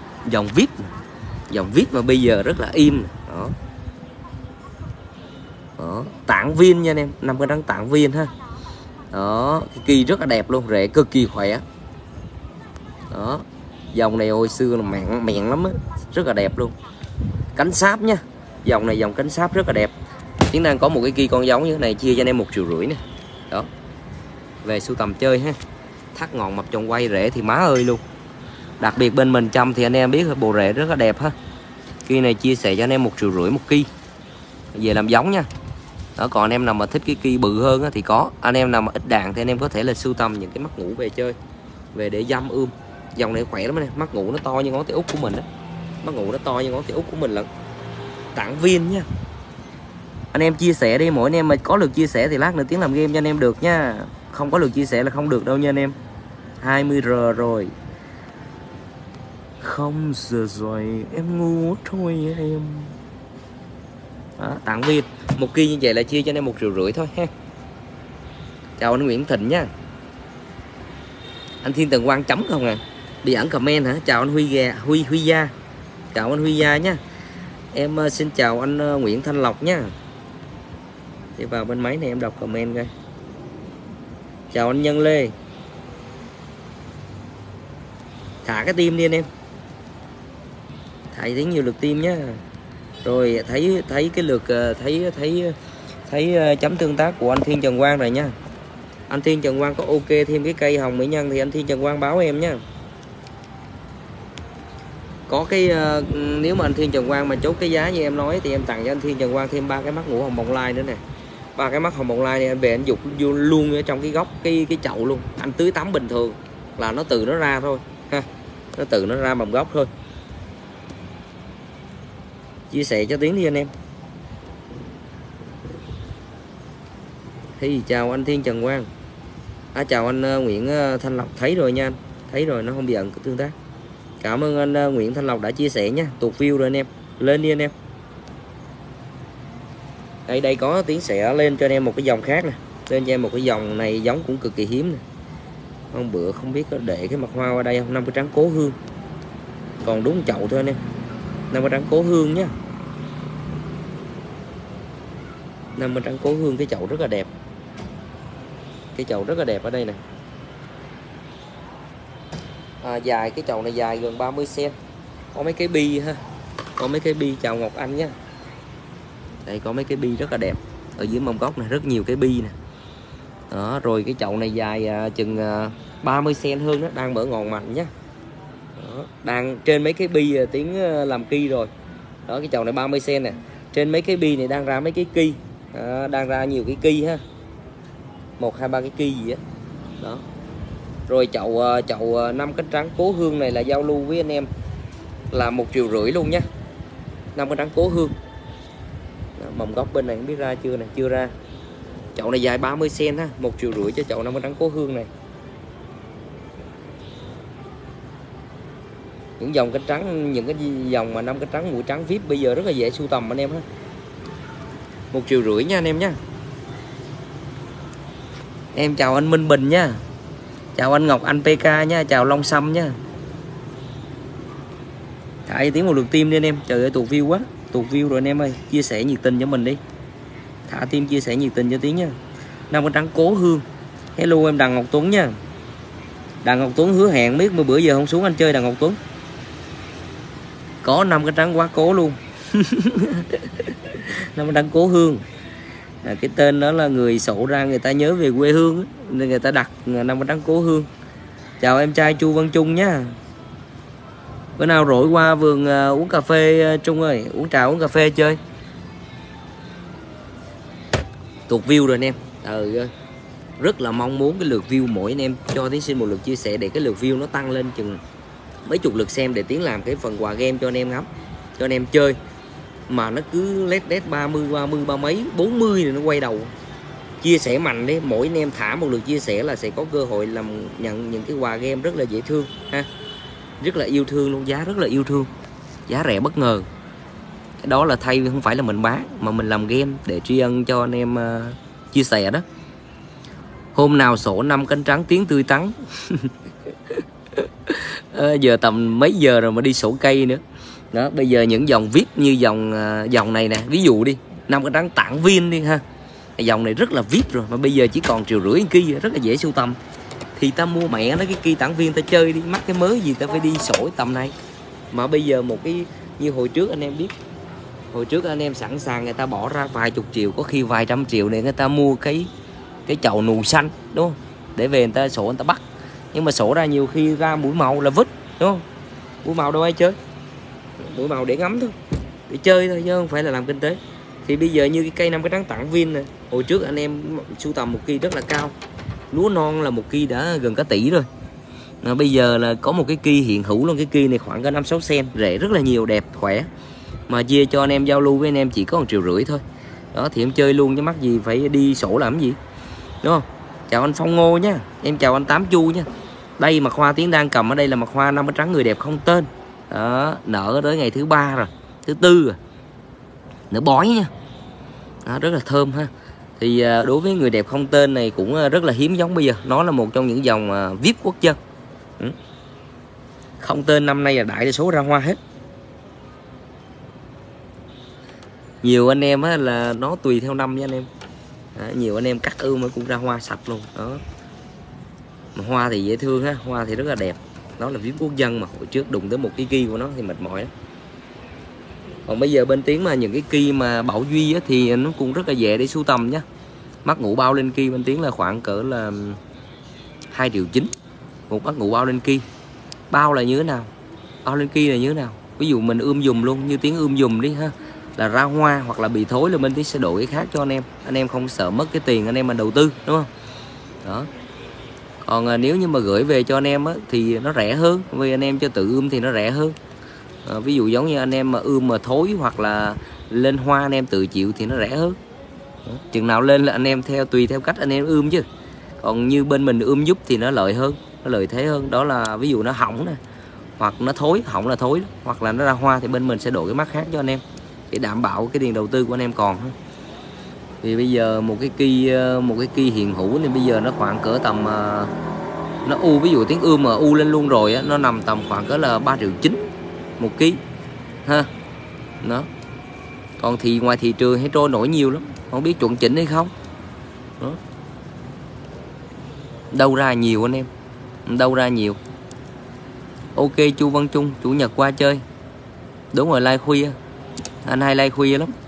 Dòng VIP mà bây giờ rất là im. Đó. Đó. Tạng viên nha anh em, 5 cái đấng tạng viên ha. Đó, cái kỳ rất là đẹp luôn, rễ cực kỳ khỏe. Đó. Dòng này hồi xưa là mẹn lắm á, rất là đẹp luôn. Cánh sáp nha. Dòng này dòng cánh sáp rất là đẹp. Tiến đang có một cái kỳ con giống như thế này, chia cho anh em 1,5 triệu nè. Đó. Về sưu tầm chơi ha. Thắt ngọn mập tròn quay rễ thì má ơi luôn. Đặc biệt bên mình chăm thì anh em biết bộ rễ rất là đẹp ha. Kỳ này chia sẻ cho anh em 1,5 triệu một kỳ. Về làm giống nha. Đó, còn anh em nào mà thích cái kỳ bự hơn á, thì có. Anh em nào mà ít đạn thì anh em có thể là sưu tầm những cái mắt ngủ về chơi, về để dăm ươm. Dòng này khỏe lắm anh em. Mắt ngủ nó to như ngón tay út của mình đó. Mắt ngủ nó to như ngón tay út của mình lận. Tặng viên nha. Anh em chia sẻ đi, mỗi anh em mà có lượt chia sẻ thì lát nữa Tiến làm game cho anh em được nha. Không có lượt chia sẻ là không được đâu nha anh em. 20 giờ rồi. Không giờ rồi em ngu thôi em. Đó, tặng viên 1 kỳ như vậy là chia cho anh em 1,5 triệu thôi ha. Chào anh Nguyễn Thịnh nha. Anh Thiên Tần Quang chấm không à? Đi ẩn comment hả? Chào anh Huy Gia. Chào anh Huy Gia nha. Em xin chào anh Nguyễn Thanh Lộc nha. Đi vào bên máy này em đọc comment coi. Chào anh Nhân Lê. Thả cái tim đi anh em. Thầy thấy nhiều lượt tim nhá. Rồi thấy cái lượt thấy chấm tương tác của anh Thiên Trần Quang rồi nha. Anh Thiên Trần Quang có ok thêm cái cây hồng mỹ nhân thì anh Thiên Trần Quang báo em nha. Có cái nếu mà anh Thiên Trần Quang mà chốt cái giá như em nói thì em tặng cho anh Thiên Trần Quang thêm 3 cái mắt ngủ hồng bồng lai nữa nè. 3 cái mắt hồng bồng lai này anh về anh dục vô luôn ở trong cái góc cái chậu luôn. Anh tưới tắm bình thường là nó tự nó ra thôi ha. Nó tự nó ra mầm gốc thôi. Chia sẻ cho Tiến đi anh em. Thì chào anh Thiên Trần Quang. Chào anh Nguyễn Thanh Lộc, thấy rồi nha anh. Thấy rồi, nó không bị ẩn tương tác. Cảm ơn anh Nguyễn Thanh Lộc đã chia sẻ nha. Tuột view rồi anh em. Lên đi anh em. Đây có Tiến sẽ lên cho anh em một cái dòng khác nè. Lên cho em một cái dòng này giống cũng cực kỳ hiếm nè. Hôm bữa không biết có để cái mặt hoa qua đây không. 5 cái trắng cố hương, còn đúng chậu thôi anh em. 5 cái trắng cố hương nhá. 5 cái trắng cố hương, cái chậu rất là đẹp. Cái chậu rất là đẹp ở đây nè. Dài, cái chậu này dài gần 30 cm. Có mấy cái bi ha, có mấy cái bi. Chào Ngọc Anh nhá. Đây có mấy cái bi rất là đẹp. Ở dưới mông gốc này rất nhiều cái bi nè. Đó, rồi cái chậu này dài chừng 30 cm hơn đó, đang mở ngọn mạnh nhá. Đó, đang trên mấy cái bi tiếng làm ki rồi. Đó, cái chậu này 30 cm nè. Trên mấy cái bi này đang ra mấy cái ki. Đang ra nhiều cái ki ha. 1, 2, 3 cái ki gì á. Đó. Rồi chậu 5 cánh trắng cố hương này là giao lưu với anh em là 1,5 triệu luôn nhá. 5 cánh trắng cố hương. Đó, mầm gốc bên này không biết ra chưa nè, chưa ra. Chậu này dài 30 cm ha, 1,5 triệu cho chậu 5 cánh trắng cố hương này. Những dòng cánh trắng, những cái dòng mà 5 cánh trắng mũi trắng VIP bây giờ rất là dễ sưu tầm anh em ha. 1,5 triệu nha anh em nhá. Em chào anh Minh Bình nha. Chào anh Ngọc Anh PK nha, chào Long Sâm nha. Thả tiếng một lượt tim đi anh em. Trời ơi tụt view quá. Tụt view rồi anh em ơi, chia sẻ nhiệt tình cho mình đi. Thả tim chia sẻ nhiệt tình cho Tiến nha. 5 cánh trắng cố hương. Hello em Đặng Ngọc Tuấn nha. Đặng Ngọc Tuấn hứa hẹn biết mà bữa giờ không xuống anh chơi Đặng Ngọc Tuấn. Có 5 cánh trắng quá cố luôn. 5 cánh trắng cố hương. Cái tên đó là người sổ ra người ta nhớ về quê hương nên người ta đặt 5 cánh trắng cố hương. Chào em trai Chu Văn Trung nhá. Bữa nào rỗi qua vườn uống cà phê Trung ơi, uống trà uống cà phê chơi. Tụt view rồi anh em. Rất là mong muốn cái lượt view mỗi anh em cho Tiến xin một lượt chia sẻ để cái lượt view nó tăng lên chừng mấy chục lượt xem để Tiến làm cái phần quà game cho anh em ngắm, cho anh em chơi. Mà nó cứ lét đét 30 ba mấy 40 rồi nó quay đầu. Chia sẻ mạnh đấy, mỗi anh em thả một lượt chia sẻ là sẽ có cơ hội làm nhận những cái quà game rất là dễ thương ha. Rất là yêu thương luôn, giá rất là yêu thương. Giá rẻ bất ngờ. Cái đó là thay không phải là mình bán mà mình làm game để tri ân cho anh em chia sẻ đó. Hôm nào sổ 5 cánh trắng Tiến tươi tắn. Giờ tầm mấy giờ rồi mà đi sổ cây nữa. Đó, bây giờ những dòng VIP như dòng này nè, ví dụ đi 5 cánh trắng tản viên đi ha. Dòng này rất là VIP rồi mà bây giờ chỉ còn 1,5 triệu ki, rất là dễ sưu tầm. Thì ta mua mẹ nó cái ki tản viên ta chơi đi, mắc cái mới gì ta phải đi sổ tầm này. Mà bây giờ một cái như hồi trước anh em biết, hồi trước anh em sẵn sàng người ta bỏ ra vài chục triệu, có khi vài trăm triệu để người ta mua cái chậu nụ xanh đúng không, để về người ta sổ người ta bắt. Nhưng mà sổ ra nhiều khi ra mũi màu là vứt đúng không, mũi màu đâu ai chơi, mũi màu để ngắm thôi, để chơi thôi chứ không phải là làm kinh tế. Thì bây giờ như cái cây 5 cái trắng tản viên này, hồi trước anh em sưu tầm 1 ki rất là cao, lúa non là 1 ki đã gần cả tỷ rồi. Bây giờ là có một cái ki hiện hữu luôn, cái ki này khoảng có 5-6 cm, rẻ rất là nhiều, đẹp khỏe, mà chia cho anh em giao lưu với anh em chỉ có 1,5 triệu thôi. Đó thì em chơi luôn chứ mắc gì phải đi sổ làm gì đúng không. Chào anh Phong Ngô nha, em chào anh Tám Chu nha. Đây mặt hoa Tiến đang cầm ở đây là mặt hoa 5 cái trắng người đẹp không tên. Đó, nở tới ngày thứ 3 rồi, thứ 4 rồi, nở bói nha. Đó, rất là thơm ha. Thì đối với người đẹp không tên này cũng rất là hiếm giống bây giờ. Nó là một trong những dòng VIP quốc dân. Không tên năm nay là đại đa số ra hoa hết. Nhiều anh em là nó tùy theo năm nha anh em. Nhiều anh em cắt ươm cũng ra hoa sạch luôn. Đó. Mà hoa thì dễ thương ha, hoa thì rất là đẹp. Nó là VIP quốc dân mà hồi trước đụng tới một cái ki của nó thì mệt mỏi lắm. Còn bây giờ bên Tiến mà những cái ki mà Bảo Duy á, thì nó cũng rất là dễ để sưu tầm nhá. Mắt ngủ bao lên ki bên Tiến là khoảng cỡ là 2,9 triệu một mắt ngủ bao lên ki. Bao là như thế nào? Bao lên ki là như thế nào? Ví dụ mình ươm dùm luôn, như Tiến ươm dùm đi ha, là ra hoa hoặc là bị thối là bên Tiến sẽ đổi cái khác cho anh em. Anh em không sợ mất cái tiền anh em mà đầu tư đúng không? Đó. Còn nếu như mà gửi về cho anh em á, thì nó rẻ hơn, vì anh em cho tự ươm thì nó rẻ hơn. Ví dụ giống như anh em mà ươm mà thối hoặc là lên hoa anh em tự chịu thì nó rẻ hơn. Đó. Chừng nào lên là anh em tùy theo cách anh em ươm chứ. Còn như bên mình ươm giúp thì nó lợi hơn, nó lợi thế hơn. Đó là ví dụ nó hỏng nè, hoặc nó thối, hỏng là thối, hoặc là nó ra hoa thì bên mình sẽ đổi cái mắt khác cho anh em để đảm bảo cái tiền đầu tư của anh em còn. Vì bây giờ một cái ki hiện hữu nên bây giờ nó khoảng cỡ tầm Nó u, ví dụ tiếng ươm mà u lên luôn rồi á, nó nằm tầm khoảng cỡ là 3,9 triệu một ký ha. Đó. Còn thì ngoài thị trường hay trôi nổi nhiều lắm, không biết chuẩn chỉnh hay không. Đó. Đâu ra nhiều anh em, đâu ra nhiều. Ok Chu Văn Trung, chủ nhật qua chơi. Đúng rồi, lai khuya, anh hay lai khuya lắm.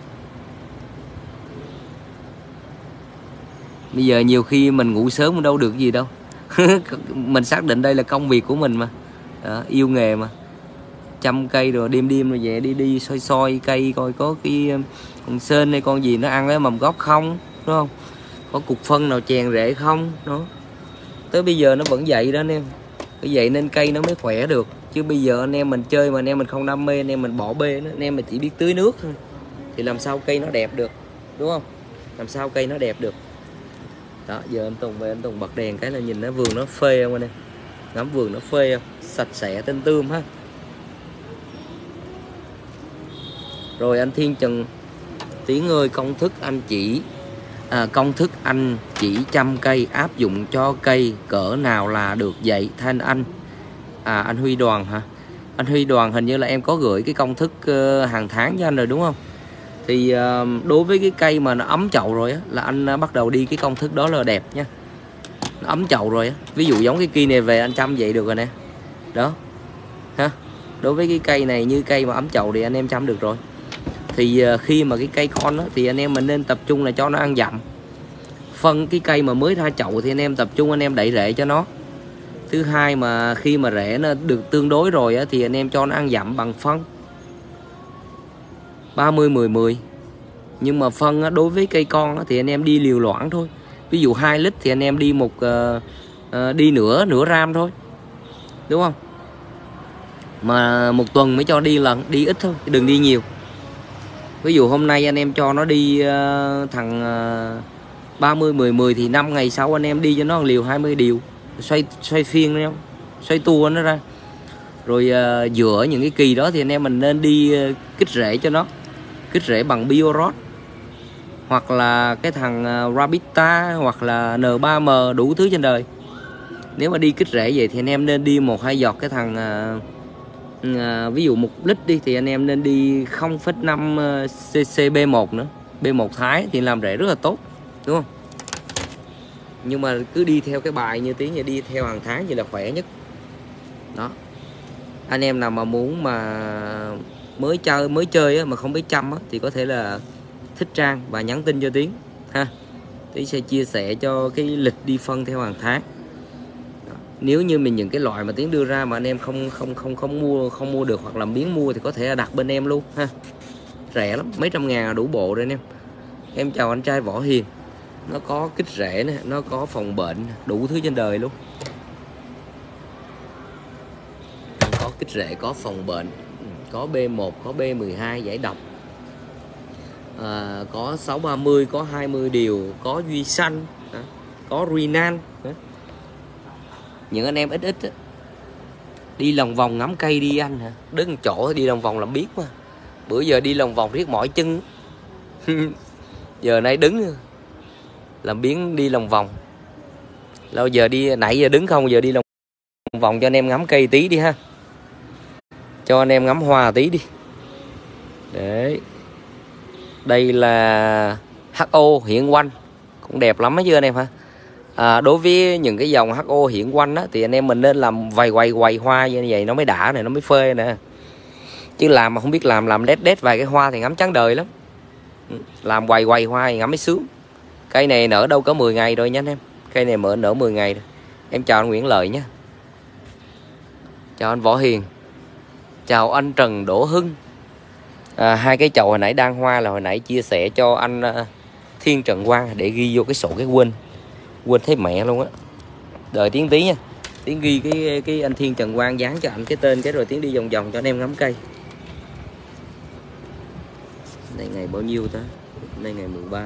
Bây giờ nhiều khi mình ngủ sớm đâu được gì đâu. Mình xác định đây là công việc của mình mà. Đó, yêu nghề mà. Chăm cây rồi đêm đêm rồi về đi soi soi cây coi có cái con sên hay con gì nó ăn cái mầm gốc không, đúng không? Có cục phân nào chèn rễ không. Đó. Tới bây giờ nó vẫn vậy đó anh em. Cái vậy nên cây nó mới khỏe được. Chứ bây giờ anh em mình chơi mà anh em mình không đam mê, anh em mình bỏ bê nó, anh em mình chỉ biết tưới nước thôi, thì làm sao cây nó đẹp được, đúng không? Làm sao cây nó đẹp được. Đó, giờ anh Tùng về, anh Tùng bật đèn cái là nhìn nó vườn nó phê không anh em? Ngắm vườn nó phê không? Sạch sẽ tinh tươm ha. Rồi anh Thiên Trần Tiến ơi, công thức anh chỉ chăm cây áp dụng cho cây cỡ nào là được vậy thanh anh? Anh Huy Đoàn hả? Anh Huy Đoàn hình như là em có gửi cái công thức hàng tháng cho anh rồi đúng không? Thì đối với cái cây mà nó ấm chậu rồi á, là anh bắt đầu đi cái công thức đó là đẹp nha. Nó ấm chậu rồi á, ví dụ giống cái kia này về anh chăm vậy được rồi nè. Đó ha. Đối với cái cây này như cây mà ấm chậu thì anh em chăm được rồi. Thì khi mà cái cây con đó, thì anh em mình nên tập trung là cho nó ăn dặm. Phân cái cây mà mới ra chậu thì anh em tập trung anh em đẩy rễ cho nó. Thứ hai mà khi mà rễ nó được tương đối rồi á, thì anh em cho nó ăn dặm bằng phân 30-10-10. Nhưng mà phân á, đối với cây con á, thì anh em đi liều loãng thôi. Ví dụ 2 lít thì anh em đi đi nửa ram thôi, đúng không? Mà một tuần mới cho đi lần, đi ít thôi, đừng đi nhiều. Ví dụ hôm nay anh em cho nó đi thằng 30-10-10 thì 5 ngày sau anh em đi cho nó liều 20 điều, xoay phiên nhau, xoay tua nó ra. Rồi giữa những cái kỳ đó thì anh em mình nên đi kích rễ cho nó, kích rễ bằng Biorod hoặc là cái thằng Rabita hoặc là N3M, đủ thứ trên đời. Nếu mà đi kích rễ vậy thì anh em nên đi 1-2 giọt cái thằng ví dụ 1 lít đi thì anh em nên đi 0,5 cc B1 nữa, B1 Thái thì làm rễ rất là tốt, đúng không? Nhưng mà cứ đi theo cái bài như Tiến, đi theo hàng tháng vậy là khỏe nhất. Đó. Anh em nào mà muốn mà mới chơi á, mà không biết chăm á, thì có thể là thích Trang và nhắn tin cho Tiến ha. Tiến sẽ chia sẻ cho cái lịch đi phân theo hàng tháng. Nếu như mình những cái loại mà Tiến đưa ra mà anh em không mua được hoặc là miếng mua thì có thể là đặt bên em luôn ha. Rẻ lắm, mấy trăm ngàn là đủ bộ rồi anh em. Em chào anh trai Võ Hiền. Nó có kích rễ nè, nó có phòng bệnh, đủ thứ trên đời luôn. Có kích rễ, có phòng bệnh, có B1, có B12 giải độc, có 630, có 20 điều, có Duy Xanh, có Rinan. Những anh em ít đi lòng vòng ngắm cây đi anh hả? Đứng chỗ đi lòng vòng làm biết mà. Bữa giờ đi lòng vòng riết mỏi chân. Giờ nay đứng làm biến đi lòng vòng. Lâu giờ đi, nãy giờ đứng không, giờ đi lòng vòng cho anh em ngắm cây tí đi ha. Cho anh em ngắm hoa tí đi. Đấy. Đây là HO Hiển Quanh, cũng đẹp lắm á chứ anh em ha. Đối với những cái dòng HO Hiển Quanh á, thì anh em mình nên làm quầy hoa như vậy nó mới đã này, nó mới phê nè. Chứ làm mà không biết làm đét vài cái hoa thì ngắm trắng đời lắm. Làm quầy hoa thì ngắm mới sướng. Cây này nở đâu có 10 ngày rồi nha anh em. Cây này nở 10 ngày rồi. Em chào anh Nguyễn Lợi nhé. Chào anh Võ Hiền. Chào anh Trần Đỗ Hưng. Hai cái chậu hồi nãy đang hoa là hồi nãy chia sẻ cho anh Thiên Trần Quang để ghi vô cái sổ cái quên thấy mẹ luôn á. Đợi Tiến tí nha. Tiến ghi cái anh Thiên Trần Quang, dán cho anh cái tên cái rồi Tiến đi vòng vòng cho anh em ngắm cây. Đây ngày bao nhiêu ta? Đây ngày 13.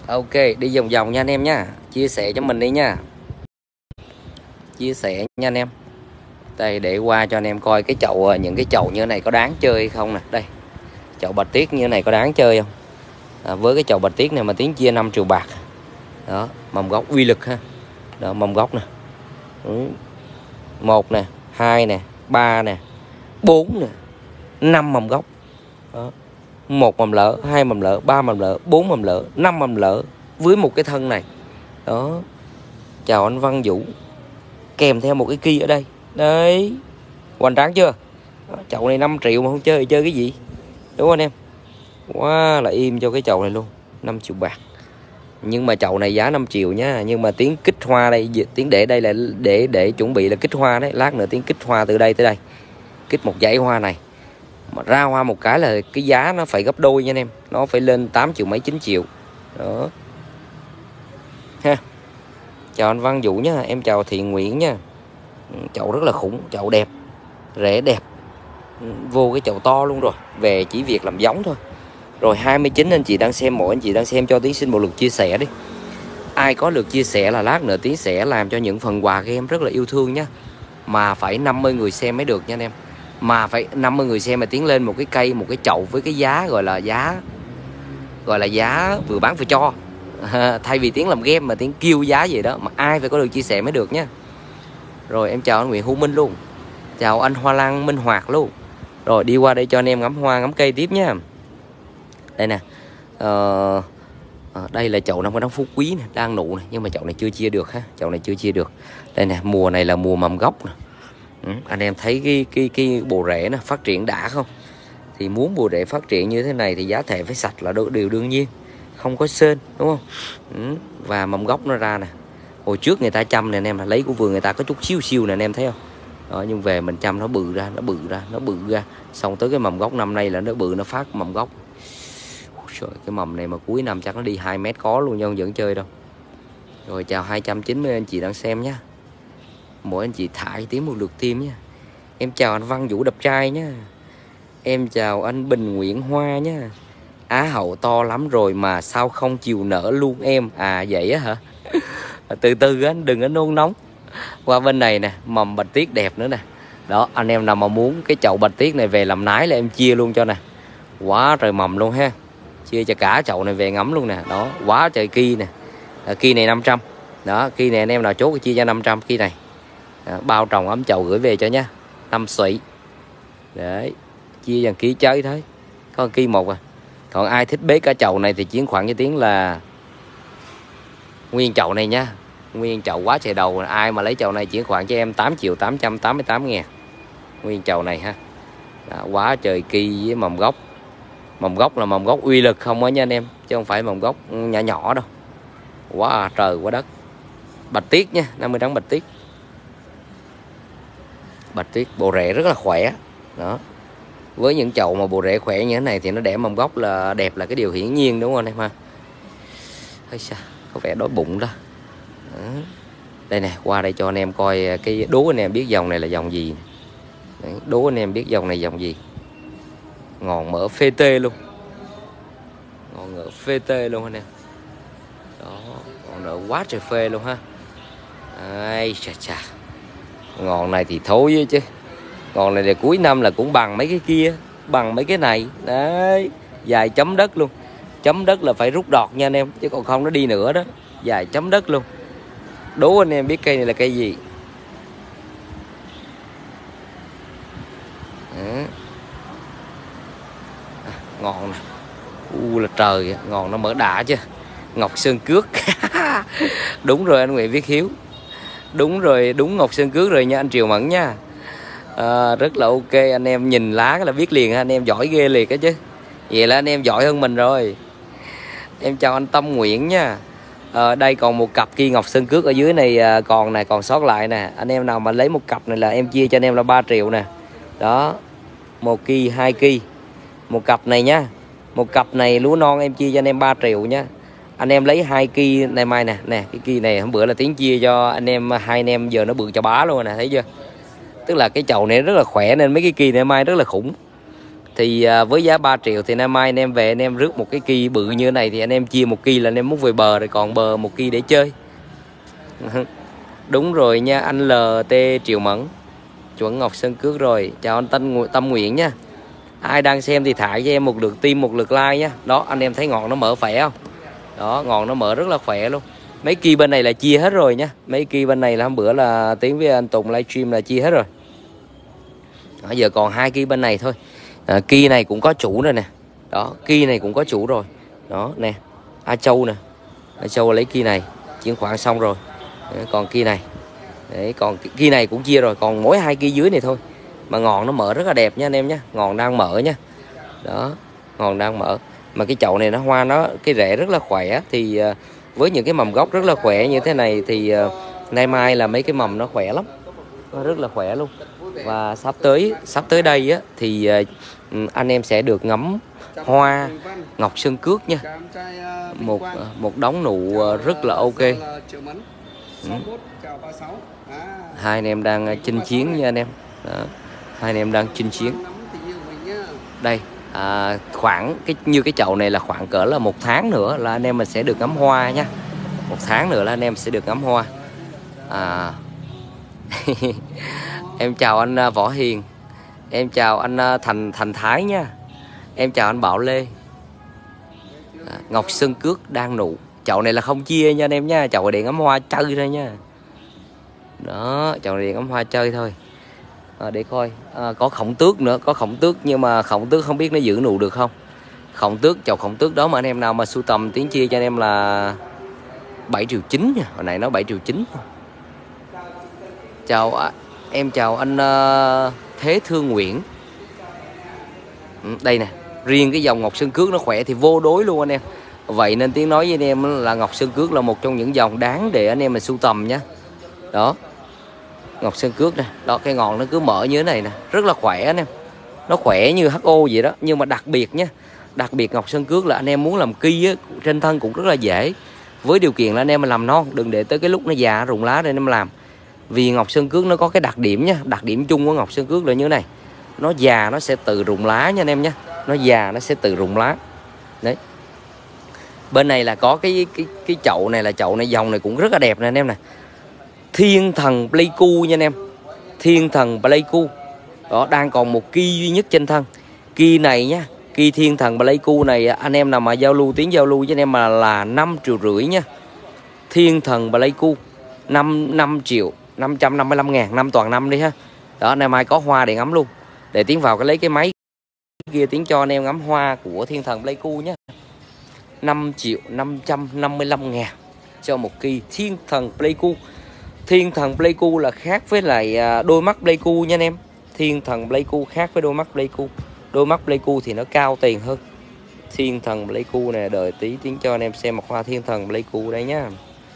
Ok, đi vòng vòng nha anh em nha. Chia sẻ cho mình đi nha. Chia sẻ nha anh em. Đây để qua cho anh em coi cái chậu, những cái chậu như thế này có đáng chơi hay không nè. Đây. Chậu bạch tuyết như thế này có đáng chơi không? Với cái chậu bạch tuyết này mà Tiến chia 5 triệu bạc. Đó, mầm gốc uy lực ha. Đó, mầm gốc nè. 1 nè, 2 nè, 3 nè, 4 nè, 5 mầm gốc. Đó. 1 mầm lỡ, 2 mầm lỡ, 3 mầm lỡ, 4 mầm lỡ, 5 mầm lỡ với một cái thân này. Đó. Chào anh Văn Vũ. Kèm theo một cái kia ở đây. Đấy. Hoành tráng chưa? Đó, chậu này 5 triệu mà không chơi cái gì? Đúng không anh em? Quá là im cho cái chậu này luôn. 5 triệu bạc. Nhưng mà chậu này giá 5 triệu nhá. Nhưng mà Tiến kích hoa đây, Tiến để đây là để chuẩn bị là kích hoa đấy. Lát nữa Tiến kích hoa từ đây tới đây. Kích một dãy hoa này. Mà ra hoa một cái là cái giá nó phải gấp đôi nha anh em. Nó phải lên 8 triệu mấy 9 triệu. Đó. Ha. Chào anh Văn Vũ nhá. Em chào Thiện Nguyễn nha. Chậu rất là khủng. Chậu đẹp. Rễ đẹp. Vô cái chậu to luôn rồi. Về chỉ việc làm giống thôi. Rồi 29 anh chị đang xem, mỗi anh chị đang xem cho Tiến xin một lượt chia sẻ đi. Ai có lượt chia sẻ là lát nữa Tiến sẽ làm cho những phần quà các em rất là yêu thương nhá. Mà phải 50 người xem mới được nha anh em. Mà phải 50 người xem mà Tiến lên một cái cây, một cái chậu với cái giá gọi là giá vừa bán vừa cho. Thay vì Tiến làm game mà Tiến kêu giá gì đó, mà ai phải có lượt chia sẻ mới được nhá. Rồi em chào anh Nguyễn Hữu Minh luôn. Chào anh Hoa Lan Minh Hoạt luôn. Rồi đi qua đây cho anh em ngắm hoa ngắm cây tiếp nhá. Đây nè. Đây là chậu 5 phú quý nè, đang nụ này, nhưng mà chậu này chưa chia được ha, chậu này chưa chia được. Đây nè, mùa này là mùa mầm gốc nè. Anh em thấy cái bộ rễ nó phát triển đã không? Thì muốn bộ rễ phát triển như thế này thì giá thể phải sạch là điều đương nhiên, không có sên, đúng không? Và mầm gốc nó ra nè. Hồi trước người ta chăm này anh em, là lấy của vườn người ta có chút xíu nè anh em thấy không? Đó, nhưng về mình chăm nó bự ra, xong tới cái mầm gốc năm nay là nó bự, nó phát mầm gốc. Trời, cái mầm này mà cuối năm chắc nó đi 2 mét có luôn nha, không dẫn chơi đâu. Rồi chào 290 anh chị đang xem nhá. Mỗi anh chị thải tiếng một lượt tim nhá. Em chào anh Văn Vũ đẹp trai nhá. Em chào anh Bình Nguyễn Hoa nhá. Á hậu to lắm rồi mà sao không chịu nở luôn em? À vậy á hả? Từ từ anh, đừng có nôn nóng. Qua bên này nè, mầm bạch tuyết đẹp nữa nè. Đó, anh em nào mà muốn cái chậu bạch tuyết này về làm nái là em chia luôn cho nè. Quá trời mầm luôn ha. Chia cho cả chậu này về ngắm luôn nè. Đó, quá trời ki nè. Ki này 500. Đó, ki này anh em nào chốt chia cho 500 ki này. Bao trồng ấm chậu gửi về cho nhá. 5 sụy. Đấy, chia dần ký chơi thôi. Có ki một à. Còn ai thích bế cả chậu này thì chuyển khoản cho Tiến là nguyên chậu này nhá. Nguyên chậu quá trời đầu. Ai mà lấy chậu này chuyển khoản cho em 8.888.000. Nguyên chậu này ha. Đó, quá trời ki với mầm gốc. Mầm gốc là mầm gốc uy lực không á nha anh em, chứ không phải mầm gốc nhỏ nhỏ đâu. Quá trời quá đất. Bạch tuyết nha, 50 trắng bạch tuyết. Bạch tuyết bộ rễ rất là khỏe. Đó. Với những chậu mà bộ rễ khỏe như thế này thì nó đẻ mầm gốc là đẹp, là cái điều hiển nhiên, đúng không anh em ha? Ây xa, có vẻ đói bụng đó. Đó. Đây nè, qua đây cho anh em coi cái đố anh em biết dòng này là dòng gì. Đấy, đố anh em biết dòng này dòng gì. Ngọn mỡ phê tê luôn. Ngọn nở phê tê luôn anh em. Đó, ngọn nở quá trời phê luôn ha. Ai chà chà. Ngọn này thì thôi với chứ. Ngọn này là cuối năm là cũng bằng mấy cái kia, bằng mấy cái này. Đấy, dài chấm đất luôn. Chấm đất là phải rút đọt nha anh em, chứ còn không nó đi nữa đó. Dài chấm đất luôn. Đố anh em biết cây này là cây gì. Đó. Ngọn này là trời, ngọn nó mở đà chứ. Ngọc Sơn Cước. Đúng rồi anh Nguyễn Viết Hiếu. Đúng rồi, đúng Ngọc Sơn Cước rồi nha anh Triều Mẫn nha. Rất là ok, anh em nhìn lá là biết liền, anh em giỏi ghê liệt đó chứ. Vậy là anh em giỏi hơn mình rồi. Em chào anh Tâm Nguyễn nha. Đây còn một cặp kia Ngọc Sơn Cước ở dưới này còn này, còn sót lại nè. Anh em nào mà lấy một cặp này là em chia cho anh em là 3 triệu nè. Đó, 1 ki, 2 ki. Một cặp này nhá. Một cặp này lúa non em chia cho anh em 3 triệu nhá. Anh em lấy 2 ki này mai nè. Nè, cái ki này hôm bữa là Tiến chia cho anh em, 2 anh em giờ nó bự cho bá luôn nè, thấy chưa? Tức là cái chậu này rất là khỏe nên mấy cái ki này mai rất là khủng. Thì với giá 3 triệu thì nay mai anh em về anh em rước một cái kỳ bự như thế này thì anh em chia một kỳ là anh em muốn về bờ rồi, còn bờ một kỳ để chơi. Đúng rồi nha, anh LT Triệu Mẫn, chuẩn Ngọc Sơn Cước rồi. Chào anh Tâm Nguyện nha. Ai đang xem thì thả cho em một lượt tim, một lượt like nha. Đó, anh em thấy ngọn nó mở khỏe không? Đó, ngọn nó mở rất là khỏe luôn. Mấy kỳ bên này là chia hết rồi nha. Mấy kỳ bên này là hôm bữa là Tiến với anh Tùng livestream là chia hết rồi. Đó, giờ còn 2 kỳ bên này thôi. Kỳ này cũng có chủ rồi nè. Đó, kỳ này cũng có chủ rồi. Đó nè, A Châu nè. A Châu lấy kỳ này, chuyển khoản xong rồi. Đấy, còn kỳ này. Đấy, còn kỳ này cũng chia rồi, còn mỗi 2 kỳ dưới này thôi. Mà ngọn nó mở rất là đẹp nha anh em nhé. Ngọn đang mở nha. Đó, ngọn đang mở. Mà cái chậu này nó hoa nó cái rễ rất là khỏe. Thì với những cái mầm gốc rất là khỏe như thế này thì nay mai là mấy cái mầm nó khỏe lắm, nó rất là khỏe luôn. Và sắp tới đây á thì anh em sẽ được ngắm hoa Ngọc Sơn Cước nha. Một đống nụ rất là ok. Hai anh em đang chinh chiến nha anh em. Đó, hai anh em đang chinh chiến. Đây khoảng như cái chậu này là khoảng cỡ là 1 tháng nữa là anh em mình sẽ được ngắm hoa nha. 1 tháng nữa là anh em sẽ được ngắm hoa. Em chào anh Võ Hiền, em chào anh Thành Thái nha, em chào anh Bảo Lê. Ngọc Sơn Cước đang nụ. Chậu này là không chia nha anh em nha, chậu để ngắm hoa chơi thôi nha. Đó, chậu này để ngắm hoa chơi thôi. Để coi có khổng tước nữa, có khổng tước nhưng mà khổng tước không biết nó giữ nụ được không. Khổng tước, chậu khổng tước đó mà anh em nào mà sưu tầm Tiến chia cho anh em là 7,9 triệu nha. Hồi nãy nó 7,9 triệu. Chào em chào anh Thế Thương Nguyễn. Đây nè, riêng cái dòng Ngọc Sơn Cước nó khỏe thì vô đối luôn anh em. Vậy nên Tiến nói với anh em là Ngọc Sơn Cước là một trong những dòng đáng để anh em mình sưu tầm nhé. Đó, Ngọc Sơn Cước nè. Đó, cái ngọn nó cứ mở như thế này nè, rất là khỏe anh em. Nó khỏe như HO vậy đó. Nhưng mà đặc biệt nha, đặc biệt Ngọc Sơn Cước là anh em muốn làm ki á, trên thân cũng rất là dễ. Với điều kiện là anh em làm non, đừng để tới cái lúc nó già rụng lá để anh em làm. Vì Ngọc Sơn Cước nó có cái đặc điểm nha. Đặc điểm chung của Ngọc Sơn Cước là như thế này. Nó già nó sẽ tự rụng lá nha anh em nhé. Nó già nó sẽ tự rụng lá. Đấy. Bên này là có cái chậu này, là chậu này dòng này cũng rất là đẹp nè anh em nè. Thiên Thần Pleiku nha anh em. Thiên Thần Pleiku. Đó, đang còn một ki duy nhất trên thân. Ki này nha, ki Thiên Thần Pleiku này anh em nào mà giao lưu Tiến giao lưu với anh em mà là 5,5 triệu nha. Thiên Thần Pleiku 5 triệu 555 ngàn, 5 toàn 5 đi ha. Đó, nay mai có hoa để ngắm luôn. Để Tiến vào lấy cái máy kia Tiến cho anh em ngắm hoa của Thiên Thần Pleiku nhé. 5 triệu 555 ngàn cho một kỳ Thiên Thần Pleiku. Thiên Thần Pleiku là khác với lại đôi mắt Pleiku nha anh em. Thiên Thần Pleiku khác với đôi mắt Pleiku. Đôi mắt Pleiku thì nó cao tiền hơn. Thiên Thần Pleiku này đợi tí Tiến cho anh em xem một hoa Thiên Thần Pleiku đây nhá.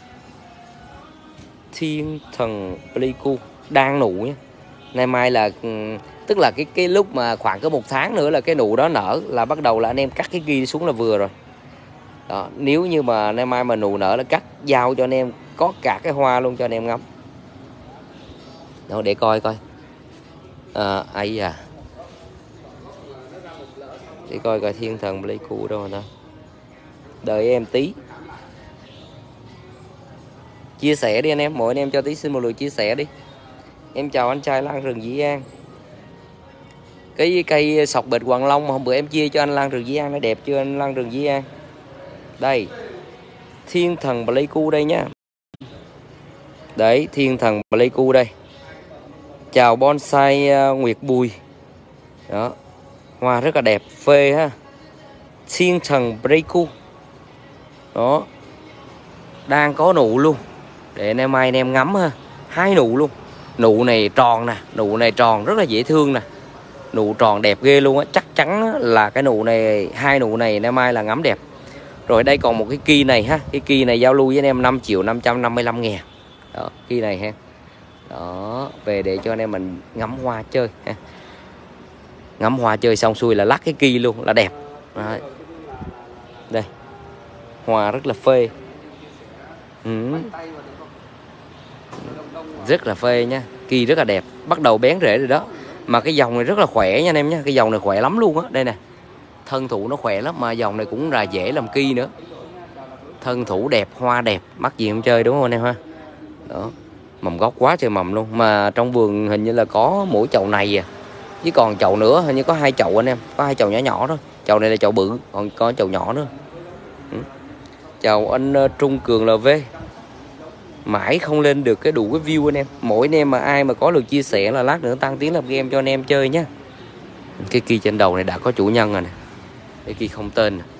Thiên Thần Pleiku đang nụ nhé. Nay mai là tức là cái lúc mà khoảng có 1 tháng nữa là cái nụ đó nở là bắt đầu là anh em cắt cái ghi xuống là vừa rồi. Đó, nếu như mà nay mai mà nụ nở là cắt giao cho anh em có cả cái hoa luôn cho anh em ngắm. Đó, để coi coi. Để coi coi Thiên Thần Pleiku đâu rồi đó. Đợi em tí. Chia sẻ đi anh em, mỗi anh em cho tí xin một lượt chia sẻ đi. Em chào anh trai Lan Rừng Dĩ An. Cái cây sọc bệt Hoàng Long mà hôm bữa em chia cho anh Lan Rừng Dĩ An nó đẹp chưa anh Lan Rừng Dĩ An? Đây, Thiên Thần Pleiku đây nhá. Đấy, Thiên Thần Pleiku đây. Chào bonsai Nguyệt Bùi. Đó, hoa rất là đẹp, phê ha. Thiên Thần Pleiku. Đó, đang có nụ luôn. Để anh em mai anh em ngắm ha. 2 nụ luôn. Nụ này tròn nè, nụ này tròn rất là dễ thương nè. Nụ tròn đẹp ghê luôn á, chắc chắn là cái nụ này, 2 nụ này nay mai là ngắm đẹp. Rồi đây còn một cái ki này ha, cái ki này giao lưu với anh em 5 triệu 555 ngàn. Đó, ki này ha. Đó, về để cho anh em mình ngắm hoa chơi ha. Ngắm hoa chơi xong xuôi là lắc cái ki luôn là đẹp. Đấy. Đây. Hoa rất là phê. Rất là phê nha. Ki rất là đẹp, bắt đầu bén rễ rồi đó. Mà cái dòng này rất là khỏe nha anh em nhé. Cái dòng này khỏe lắm luôn á. Đây nè, thân thủ nó khỏe lắm. Mà dòng này cũng là dễ làm ki nữa. Thân thủ đẹp, hoa đẹp, mắc gì không chơi đúng không anh em ha. Đó, mầm gốc quá trời mầm luôn. Mà trong vườn hình như là có mỗi chậu này à, chứ còn chậu nữa hình như có 2 chậu anh em. Có 2 chậu nhỏ nhỏ thôi. Chậu này là chậu bự, còn có chậu nhỏ nữa. Chào anh Trung Cường LV. Mãi không lên được cái đủ cái view anh em. Mỗi anh em mà ai mà có được chia sẻ là lát nữa tăng tiến làm game cho anh em chơi nhé. Cái kia trên đầu này đã có chủ nhân rồi nè. Cái kia không tên nè.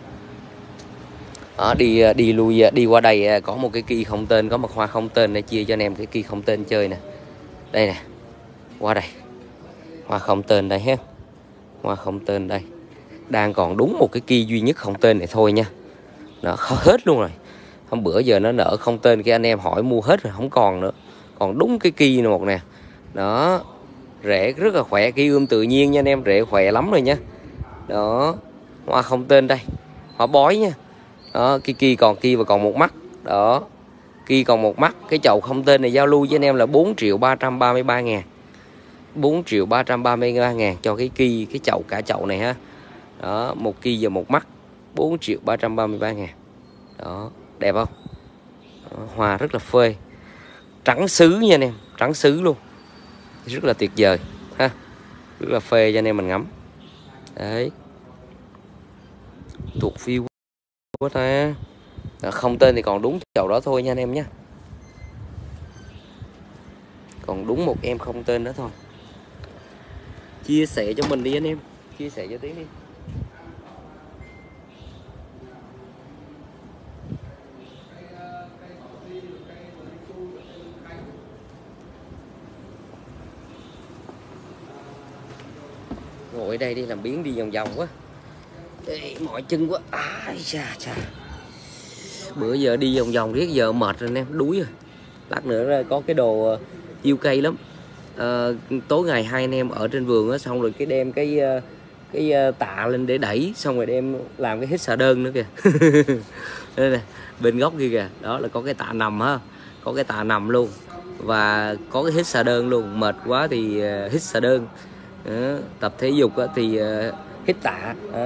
Đó, đi qua đây có một cái kia không tên, có một hoa không tên để chia cho anh em cái kia không tên chơi nè. Đây nè, qua đây, hoa không tên đây ha, hoa không tên đây. Đang còn đúng một cái kia duy nhất không tên này thôi nha. Nó hết luôn rồi. Hôm bữa giờ nó nợ không tên, cái anh em hỏi mua hết rồi, không còn nữa. Còn đúng cái kia một nè. Đó, rễ rất là khỏe, kia ươm tự nhiên nha anh em, rễ khỏe lắm rồi nha. Đó, hoa không tên đây, hoa bói nha. Đó, kia còn kia và còn một mắt. Đó, kia còn một mắt. Cái chậu không tên này giao lưu với anh em là 4.333 ngàn. 4.333 ngàn cho cái kia, cái chậu cả chậu này ha. Đó, một kia và một mắt, 4.333 ngàn. Đó, đẹp không? Đó, hoa rất là phê. Trắng sứ nha anh em, trắng sứ luôn. Rất là tuyệt vời ha. Rất là phê cho anh em mình ngắm. Đấy. Tuột view quá ta. Đó, không tên thì còn đúng chậu đó thôi nha anh em nhé. Còn đúng một em không tên đó thôi. Chia sẻ cho mình đi anh em. Chia sẻ cho Tiến đi. Ngồi ở đây đi làm biến đi vòng vòng quá. Ê, mỏi chân quá. Ai chà chà. Bữa giờ đi vòng vòng riết giờ mệt rồi anh em, đuối rồi. Lát nữa có cái đồ yêu cây lắm. Tối ngày hai anh em ở trên vườn á, xong rồi cái đem cái tạ lên để đẩy, xong rồi đem làm cái hít xà đơn nữa kìa. Đây nè, bên góc kia kìa, đó là có cái tạ nằm ha, có cái tạ nằm luôn và có cái hít xà đơn luôn. Mệt quá thì hít xà đơn. Đó, tập thể dục thì hít tạ. Đó.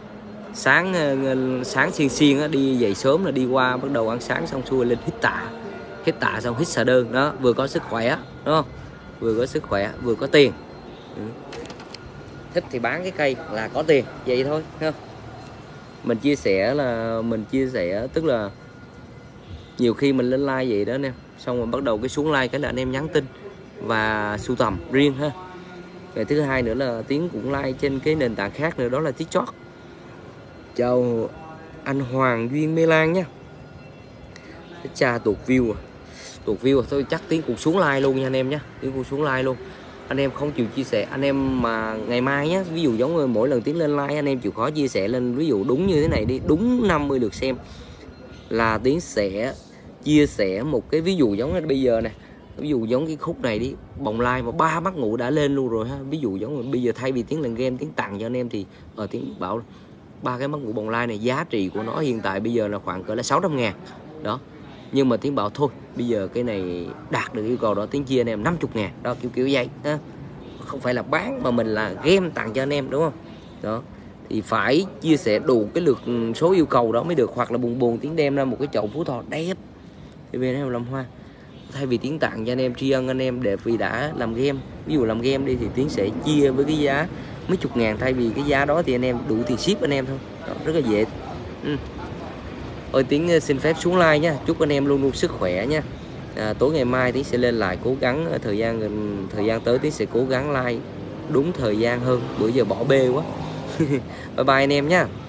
Sáng xiên á, đi dậy sớm là đi qua bắt đầu ăn sáng xong xuôi lên hít tạ xong hít xà đơn. Đó, vừa có sức khỏe đúng không, vừa có sức khỏe vừa có tiền. Thích thì bán cái cây là có tiền, vậy thôi không? Mình chia sẻ tức là nhiều khi mình lên like vậy đó anh em, xong rồi bắt đầu cái xuống like cái là anh em nhắn tin và sưu tầm riêng ha. Ngày thứ hai nữa là Tiến cũng like trên cái nền tảng khác nữa, đó là TikTok. Chào anh Hoàng Duyên Mê Lan nha. Cha tuột view à. Tuột view à. Thôi chắc Tiến cũng xuống like luôn nha anh em nhé. Tiến cũng xuống like luôn. Anh em không chịu chia sẻ, anh em mà ngày mai nhé, ví dụ giống mỗi lần Tiến lên like anh em chịu khó chia sẻ lên, ví dụ đúng như thế này đi, đúng 50 lượt xem là Tiến sẽ chia sẻ một cái ví dụ giống bây giờ nè. Ví dụ giống cái khúc này đi, bồng lai mà 3 mắt ngủ đã lên luôn rồi ha. Ví dụ giống bây giờ thay vì Tiến lên game Tiến tặng cho anh em thì Tiến bảo 3 cái mắt ngủ bồng lai này giá trị của nó hiện tại bây giờ là khoảng cỡ là 600 ngàn đó. Nhưng mà Tiến bảo thôi bây giờ cái này đạt được yêu cầu đó, Tiến chia anh em 50 ngàn đó, kiểu vậy ha. Không phải là bán mà mình là game tặng cho anh em đúng không. Đó thì phải chia sẻ đủ cái lượt số yêu cầu đó mới được, hoặc là buồn Tiến đem ra một cái chậu Phú Thọ đẹp thì về em làm hoa. Thay vì Tiến tặng cho anh em, tri ân anh em để vì đã làm game, ví dụ làm game đi thì Tiến sẽ chia với cái giá mấy chục ngàn, thay vì cái giá đó thì anh em đủ tiền ship anh em thôi. Đó, rất là dễ. Thôi Tiến xin phép xuống like nha, chúc anh em luôn luôn sức khỏe nha. Tối ngày mai Tiến sẽ lên lại, cố gắng thời gian tới Tiến sẽ cố gắng like đúng thời gian hơn, bữa giờ bỏ bê quá. Bye bye anh em nha.